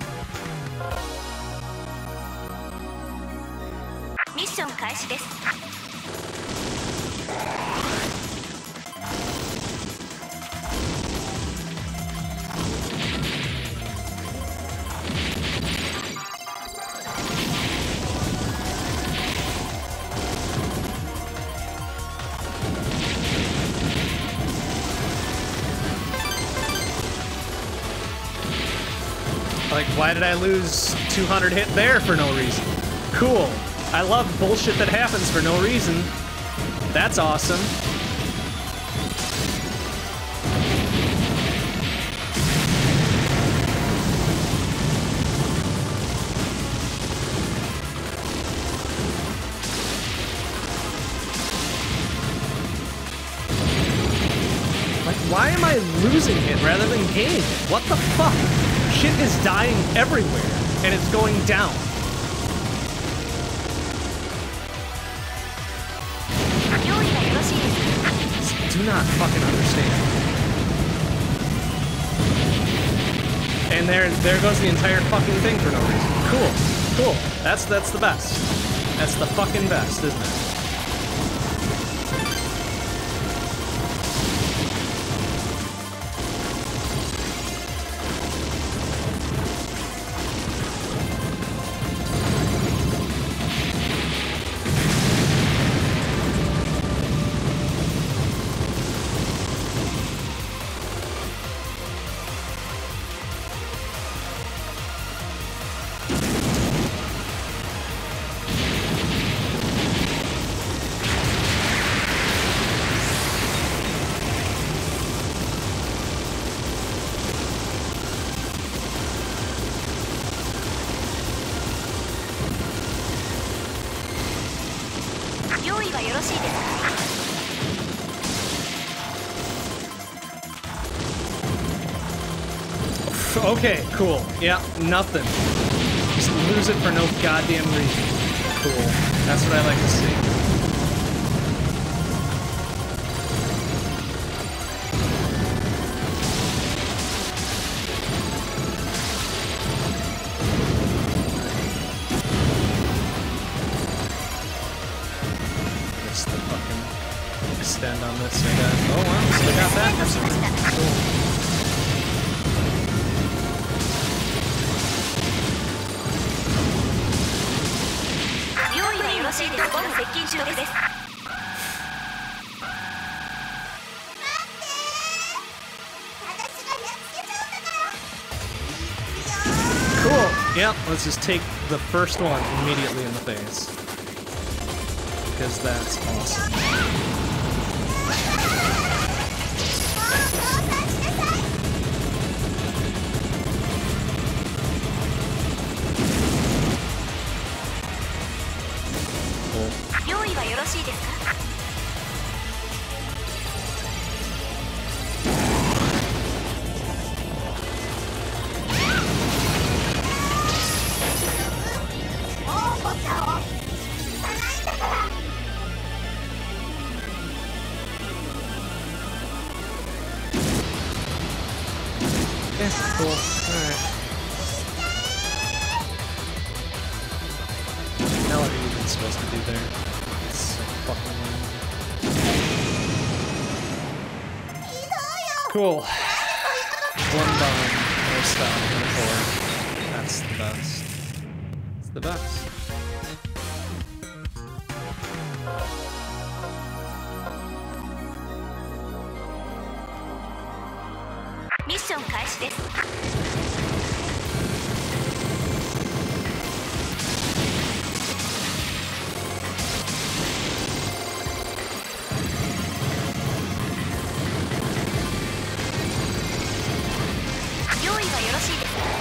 Mission 開始です. Like, why did I lose two hundred hit there for no reason? Cool. I love bullshit that happens for no reason. That's awesome. Like, why am I losing it rather than gaining it? What the fuck? Shit is dying everywhere, and it's going down. Do not fucking understand. And there, there goes the entire fucking thing for no reason. Cool, cool. That's that's the best. That's the fucking best, isn't it? Okay, cool. Yeah, nothing. Just lose it for no goddamn reason. Cool. That's what I like to see. Just the fucking extend on this. I got, oh wow, so I got that for some reason. Cool. Cool. Yep, let's just take the first one immediately in the face. Because that's awesome. Yeah, cool. Alright. Now what are you even supposed to do there? It's so fucking lame. Cool. One bomb, no stop, no four. That's the best. It's the best. ミッション開始です。用意はよろしいですか。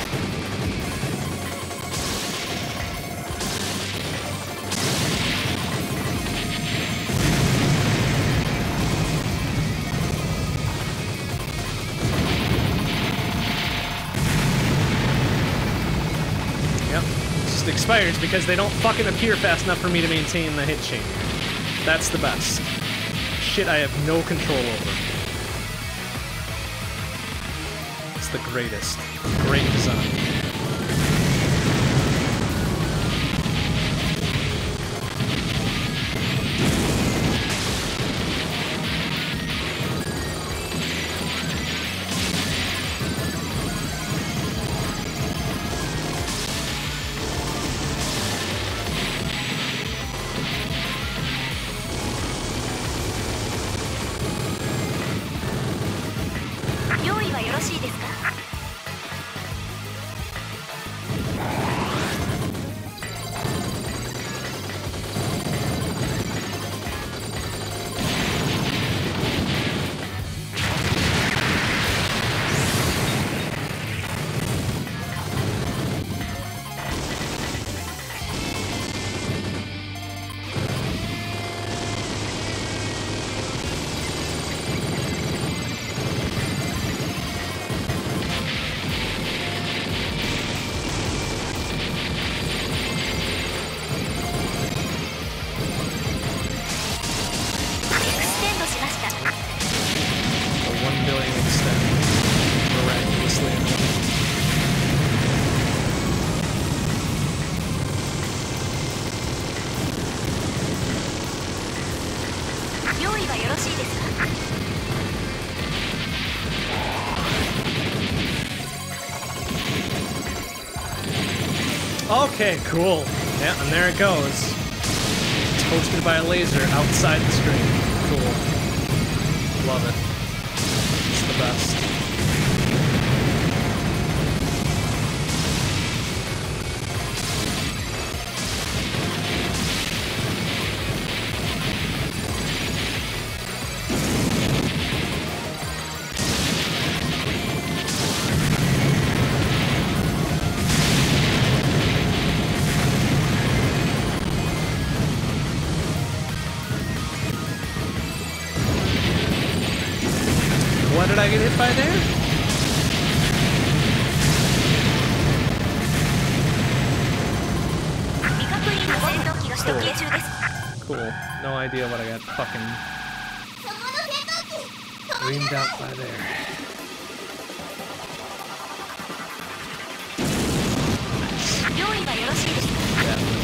Expires because they don't fucking appear fast enough for me to maintain the hit chain. That's the best. Shit I have no control over. It's the greatest. Great design. Okay, cool. Yeah, and there it goes. Toasted by a laser outside the screen. Cool. Love it. It's the best. Did I get hit by there? Cool. Cool. No idea what I got fucking reamed out by there. Yeah.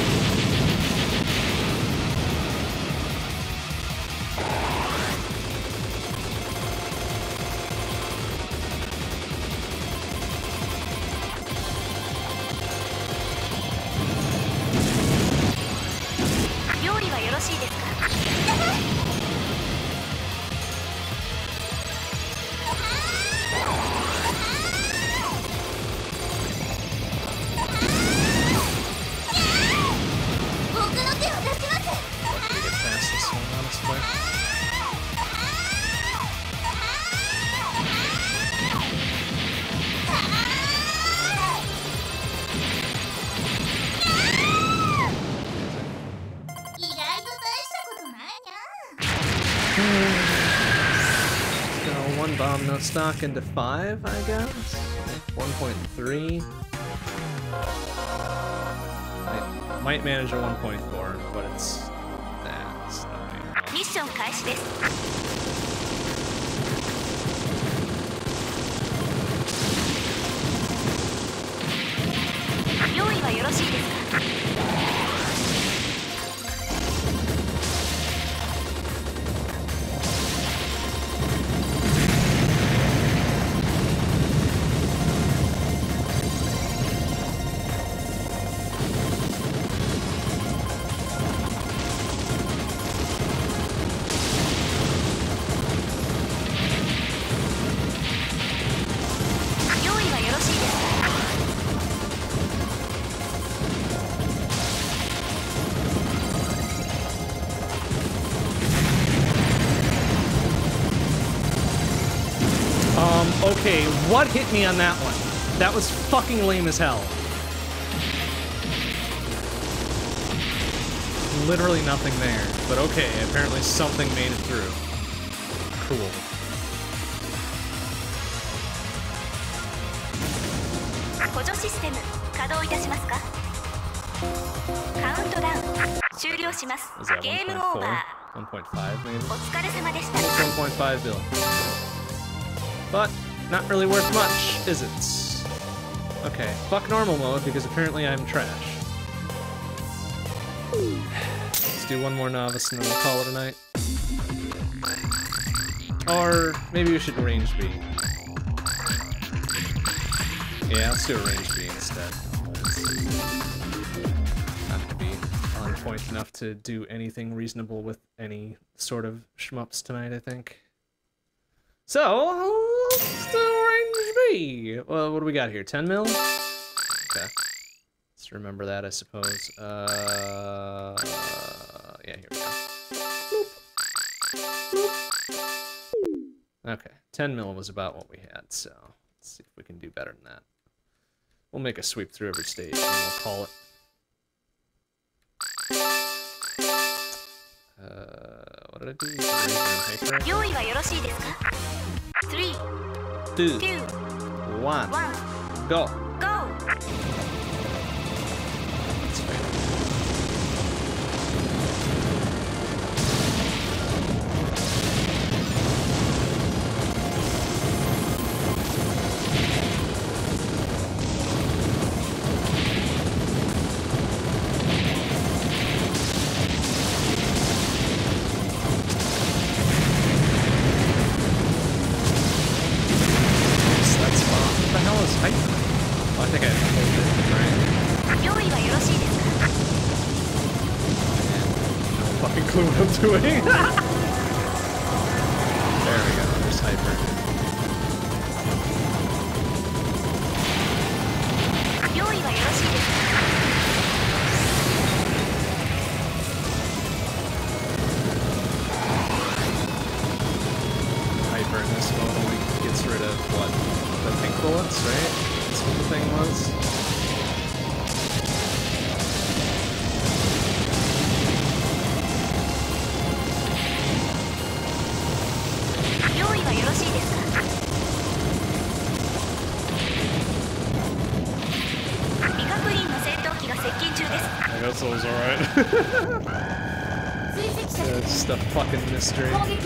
Stock into five, I guess. one point three. I might manage a one point four, but it's that's annoying. Mission開始です。 Okay, what hit me on that one? That was fucking lame as hell. Literally nothing there, but okay, apparently something made it through. Cool. Is that one point four? one point five maybe? It's one point five billion. But not really worth much, is it? Okay, fuck normal mode because apparently I'm trash. Let's do one more novice and then we'll call it a night. Or maybe we should range B. Yeah, let's do a range B instead. Not to be on point enough to do anything reasonable with any sort of shmups tonight, I think. So, let's do range B. Well, what do we got here? ten mil? Okay. Let's remember that, I suppose. Uh, yeah, here we go. Boop. Boop. Okay, ten mil was about what we had, so let's see if we can do better than that. We'll make a sweep through every stage and then we'll call it. Uh, what did I do? Three, two, two, one, one, go. go! That's fair. Clue what I'm doing. There we go, there's Hyper. Hyper in this mode only gets rid of what? The pink bullets, right? That's what the thing was. I guess it was alright. It's just a fucking mystery.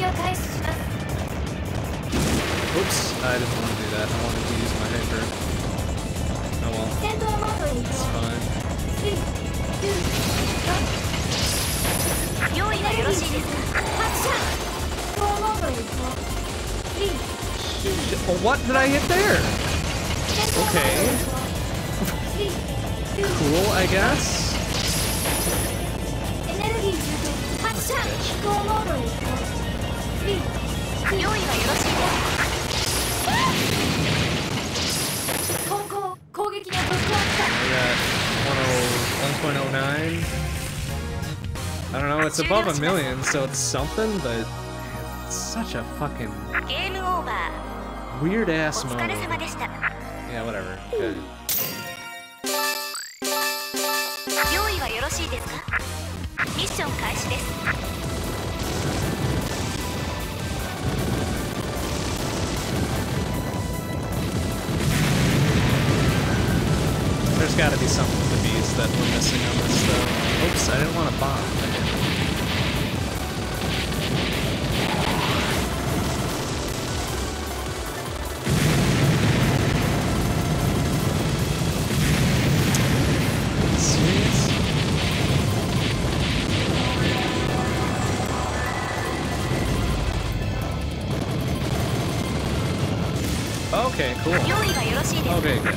Oops, I didn't want to do that. I wanted to use my hyper. Oh well. It's fine. Well, what did I hit there? Okay. Cool, I guess. one point oh nine. I don't know, it's above a million, so it's something, but it's such a fucking weird ass mode. Yeah, whatever. Good. There's gotta be something with the bees that we're missing on this stuff. Oops, I didn't want to bomb. Serious? Okay, cool. Okay, good.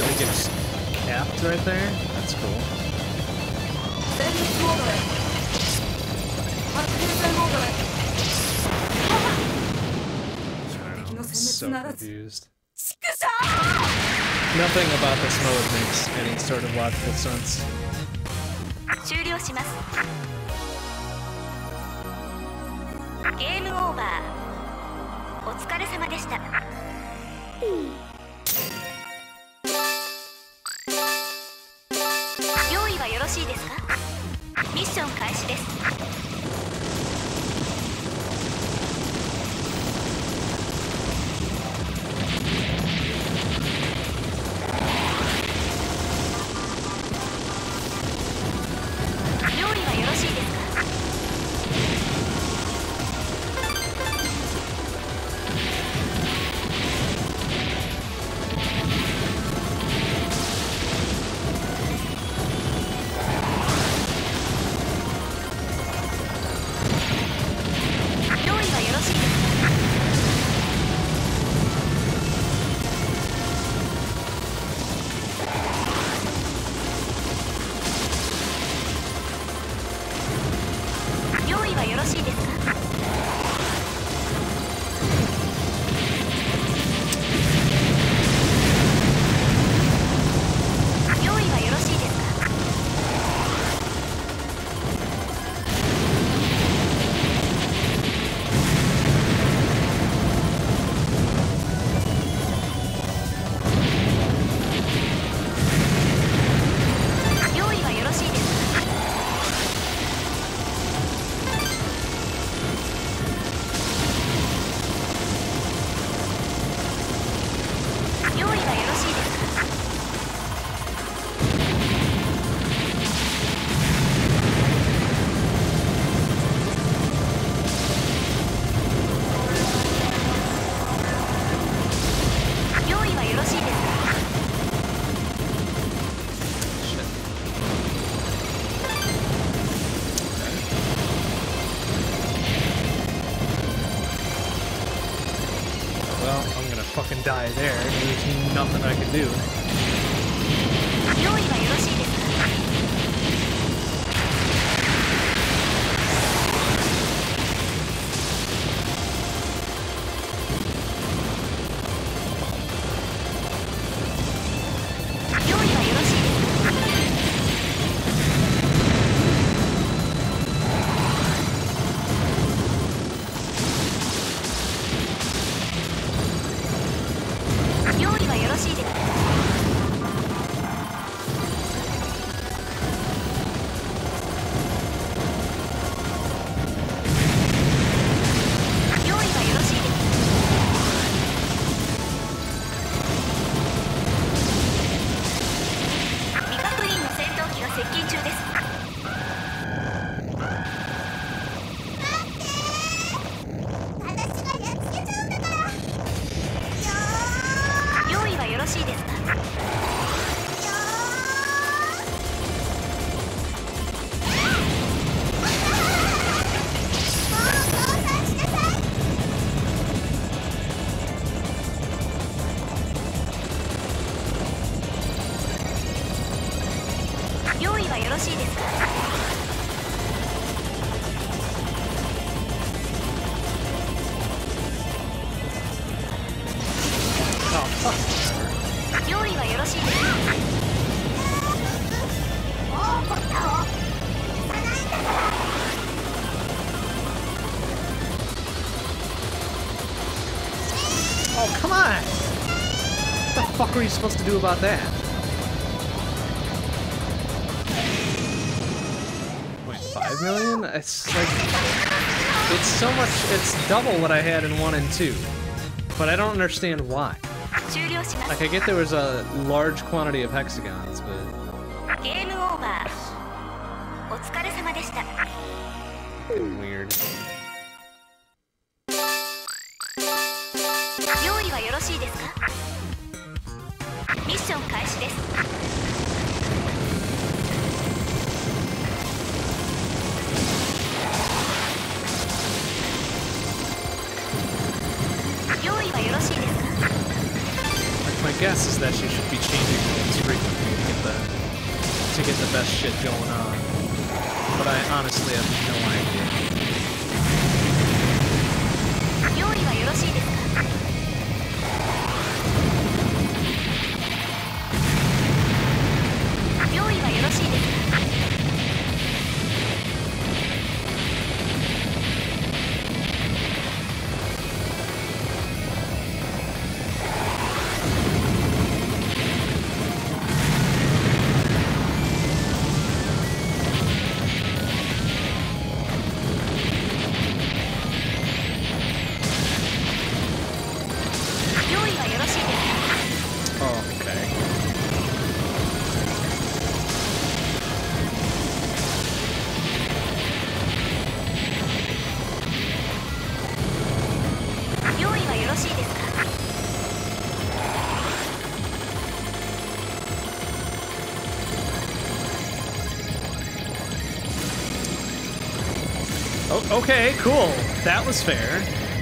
It gets capped right there. That's cool. I'm so confused. Nothing about this mode makes any sort of logical sense. 終了します。ゲームオーバー。お疲れ様でした。用意はよろしいですか？ミッション開始です。 Fucking die there. There's nothing I can do. 用意はよろしいですか？用意はよろしいですか？用意はよろしいですか？用意はよろしいですか？ 用意はよろしいですか？ Oh, come on! What the fuck were you supposed to do about that? Wait, five million? It's like... It's so much... It's double what I had in one and two. But I don't understand why. Like, I get there was a large quantity of hexagons, but... Game over. Fucking weird. 用意はよろしいですか？ミッション開始です。用意はよろしいですか？ My guess is that she should be changing get the best shit going on. But I honestly have no idea. 用意はよろしいですか？用意はよろしいですか？ Okay, cool. That was fair.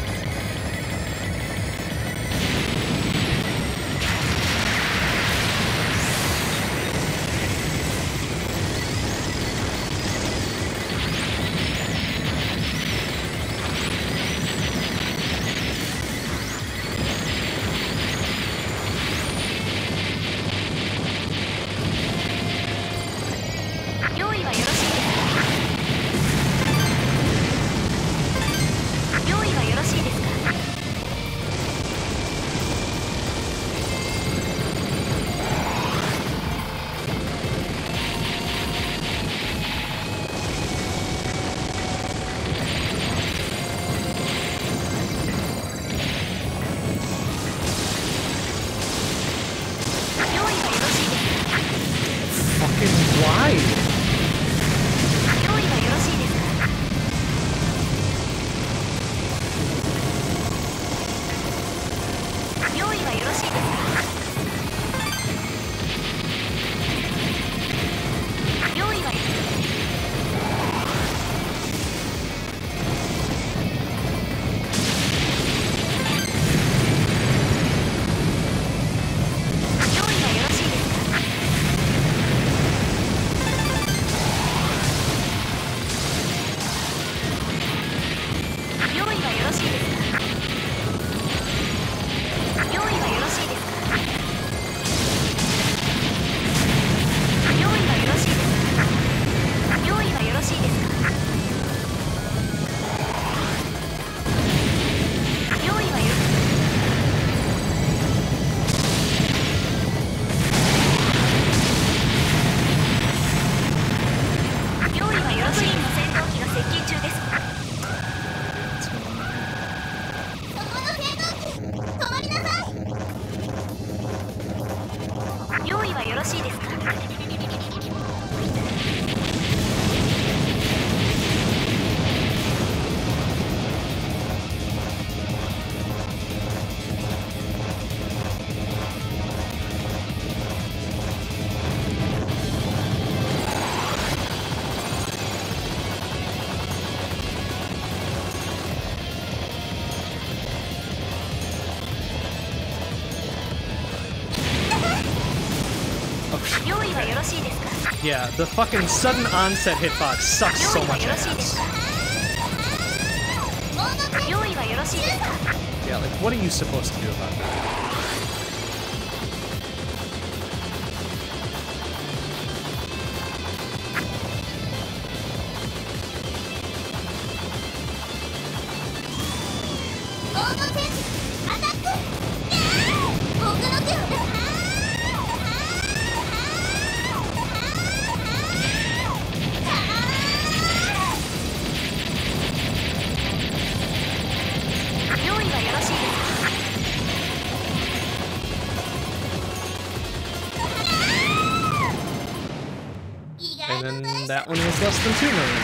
Yeah, the fucking sudden onset hitbox sucks so much ass. Yeah, like, what are you supposed to do about that? That one was less than two million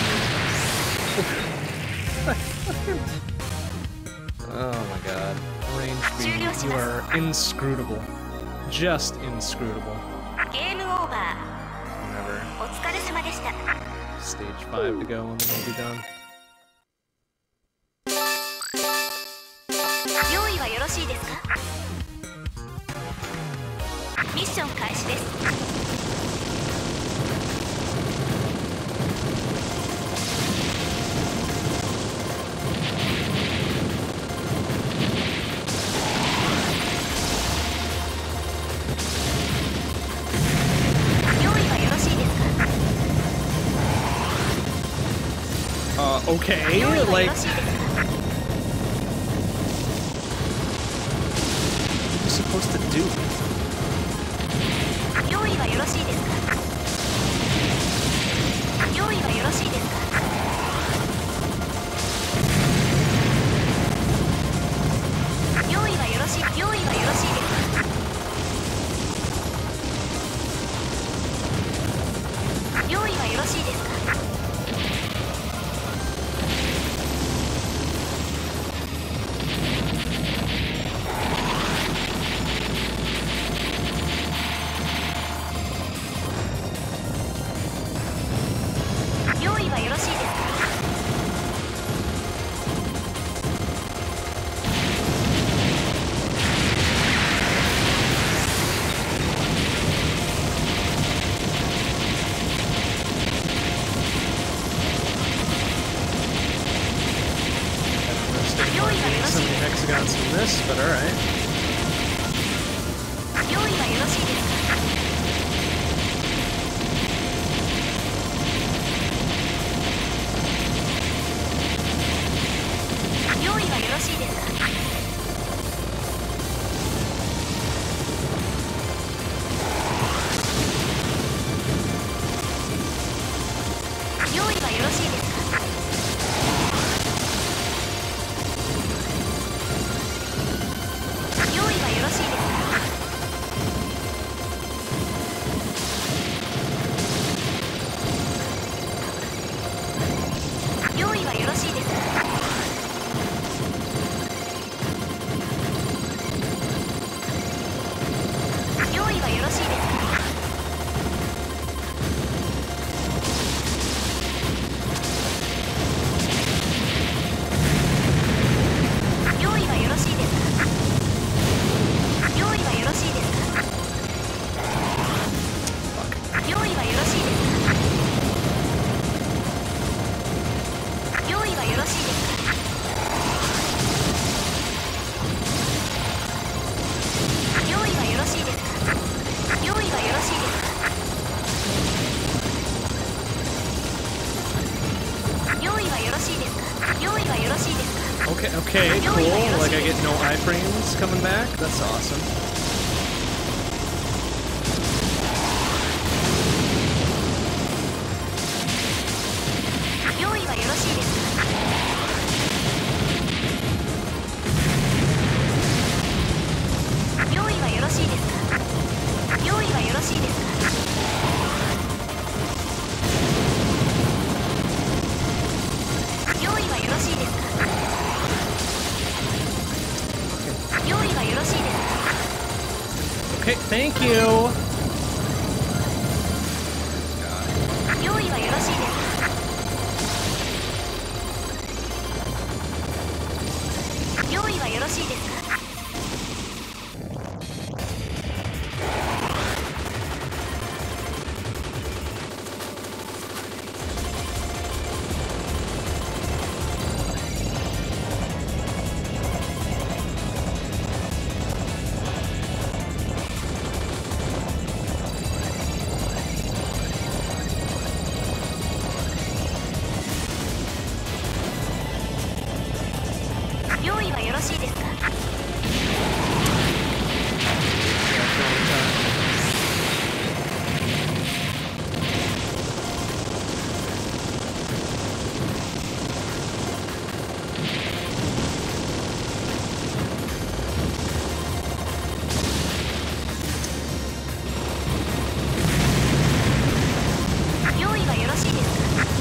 for some reason. Oh my god. Range B, you are inscrutable. Just inscrutable. Whatever. Stage five to go and then we'll be done. 用意はよろしいですか？ミッション開始です。 Okay, like... What are you supposed to do? 用意はよろしいですか？用意はよろしいですか？用意はよろしい、用意はよろしいですか？用意はよろしいですか？用意はよろしいですか？ So many hexagons from this, but alright. 用意はよろしいですか？用意はよろしいですか？用意はよろしいですか？用意はよろしいですか？用意はよろしいですか？用意はよろしいですか？用意はよろしいですか？用意はよろしいですか？用意はよろしいですか？用意はよろしいですか？用意はよろしいですか？用意はよろしいですか？用意はよろしいですか？用意はよろしいですか？ Okay, okay, cool. Like I get no iframes coming back. That's awesome. 用意はよろしいですか？用意はよろしいですか？用意はよろしいですか？用意はよろしいですか？用意はよろしいですか？ Okay, thank you. 用意はよろしいですか？用意はよろしいですか？用意はよろしいですか？用意はよろしいですか？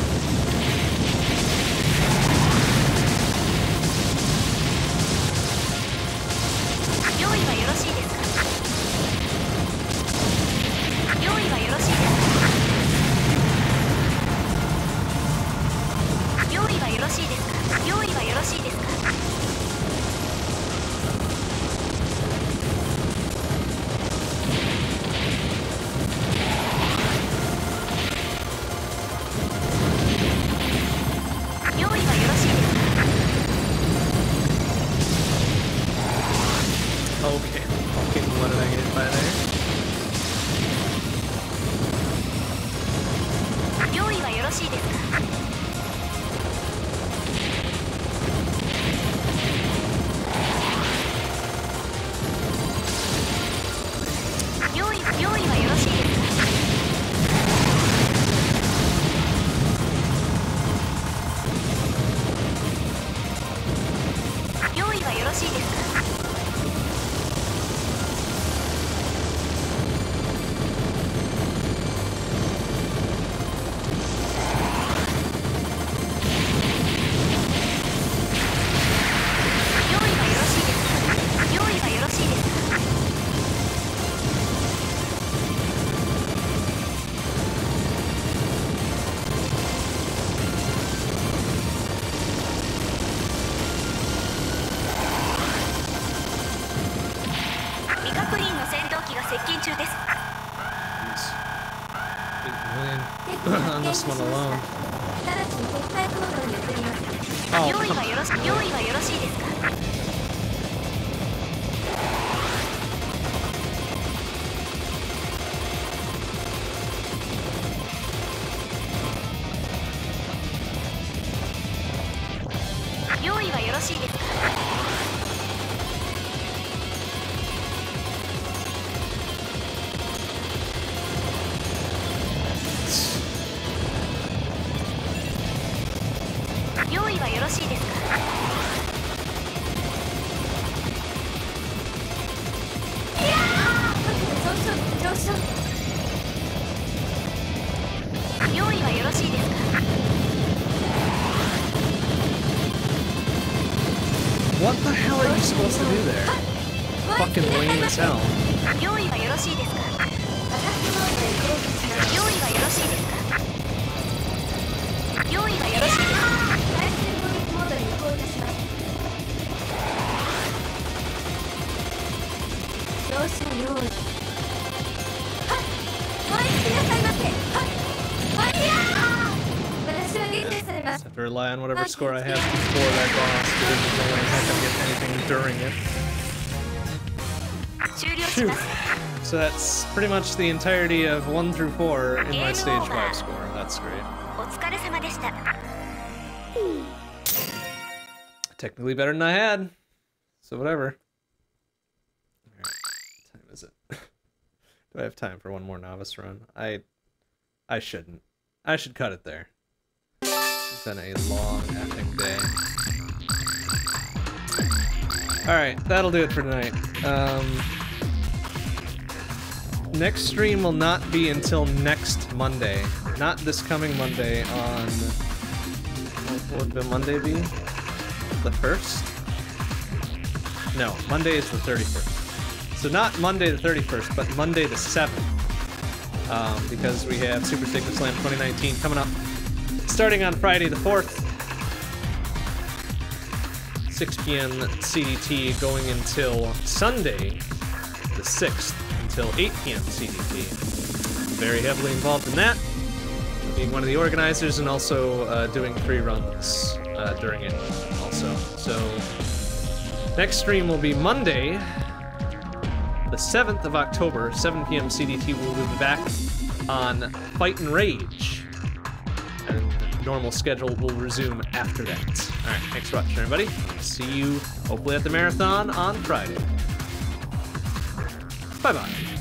用意はよろしいですか？用意はよろしいですか？用意はよろしいですか？用意はよろしいですか？用意はよろしいですか？ Okay, fucking what did I get hit by there? 用意はよろしいですか？ eight million on this one alone. 直ちに撤退行動に移ります。 Oh, 用意はよろし用意はよろしいですか。 用意はよろしいですか。 用意はよろしいですか。 いやー、上昇上昇。 用意はよろしいですか。 What the hell are you supposed to do there? Fucking lame as hell. 用意はよろしいですか。 用意はよろしいですか。 用意はよろしいですか。 対戦モードに移行いたします。上昇用意。はっ、お待ちくださいませ。はっ、ファイヤー。私は撃退されます。 I have to rely on whatever score I have before that boss, because there's no way I'm not gonna get anything during it. 終了します。 So that's pretty much the entirety of one through four in my stage five score. That's great. お疲れ様でした。 Technically better than I had. So whatever. Alright, what time is it? Do I have time for one more novice run? I I shouldn't. I should cut it there. It's been a long, epic day. Alright, that'll do it for tonight. Um, next stream will not be until next Monday. Not this coming Monday on... What would the Monday be? The first? No, Monday is the thirty-first. So not Monday the thirty-first, but Monday the seventh. Um, because we have Super Sacred Slam twenty nineteen coming up. Starting on Friday the fourth. six p m C D T going until Sunday the sixth until eight p m C D T. Very heavily involved in that, being one of the organizers and also uh, doing free runs uh, during it also. So next stream will be Monday the seventh of October, seven p m C D T. We'll be back on Fight and Rage, and normal schedule will resume after that. Alright, thanks for watching, everybody. See you hopefully at the marathon on Friday. Bye-bye.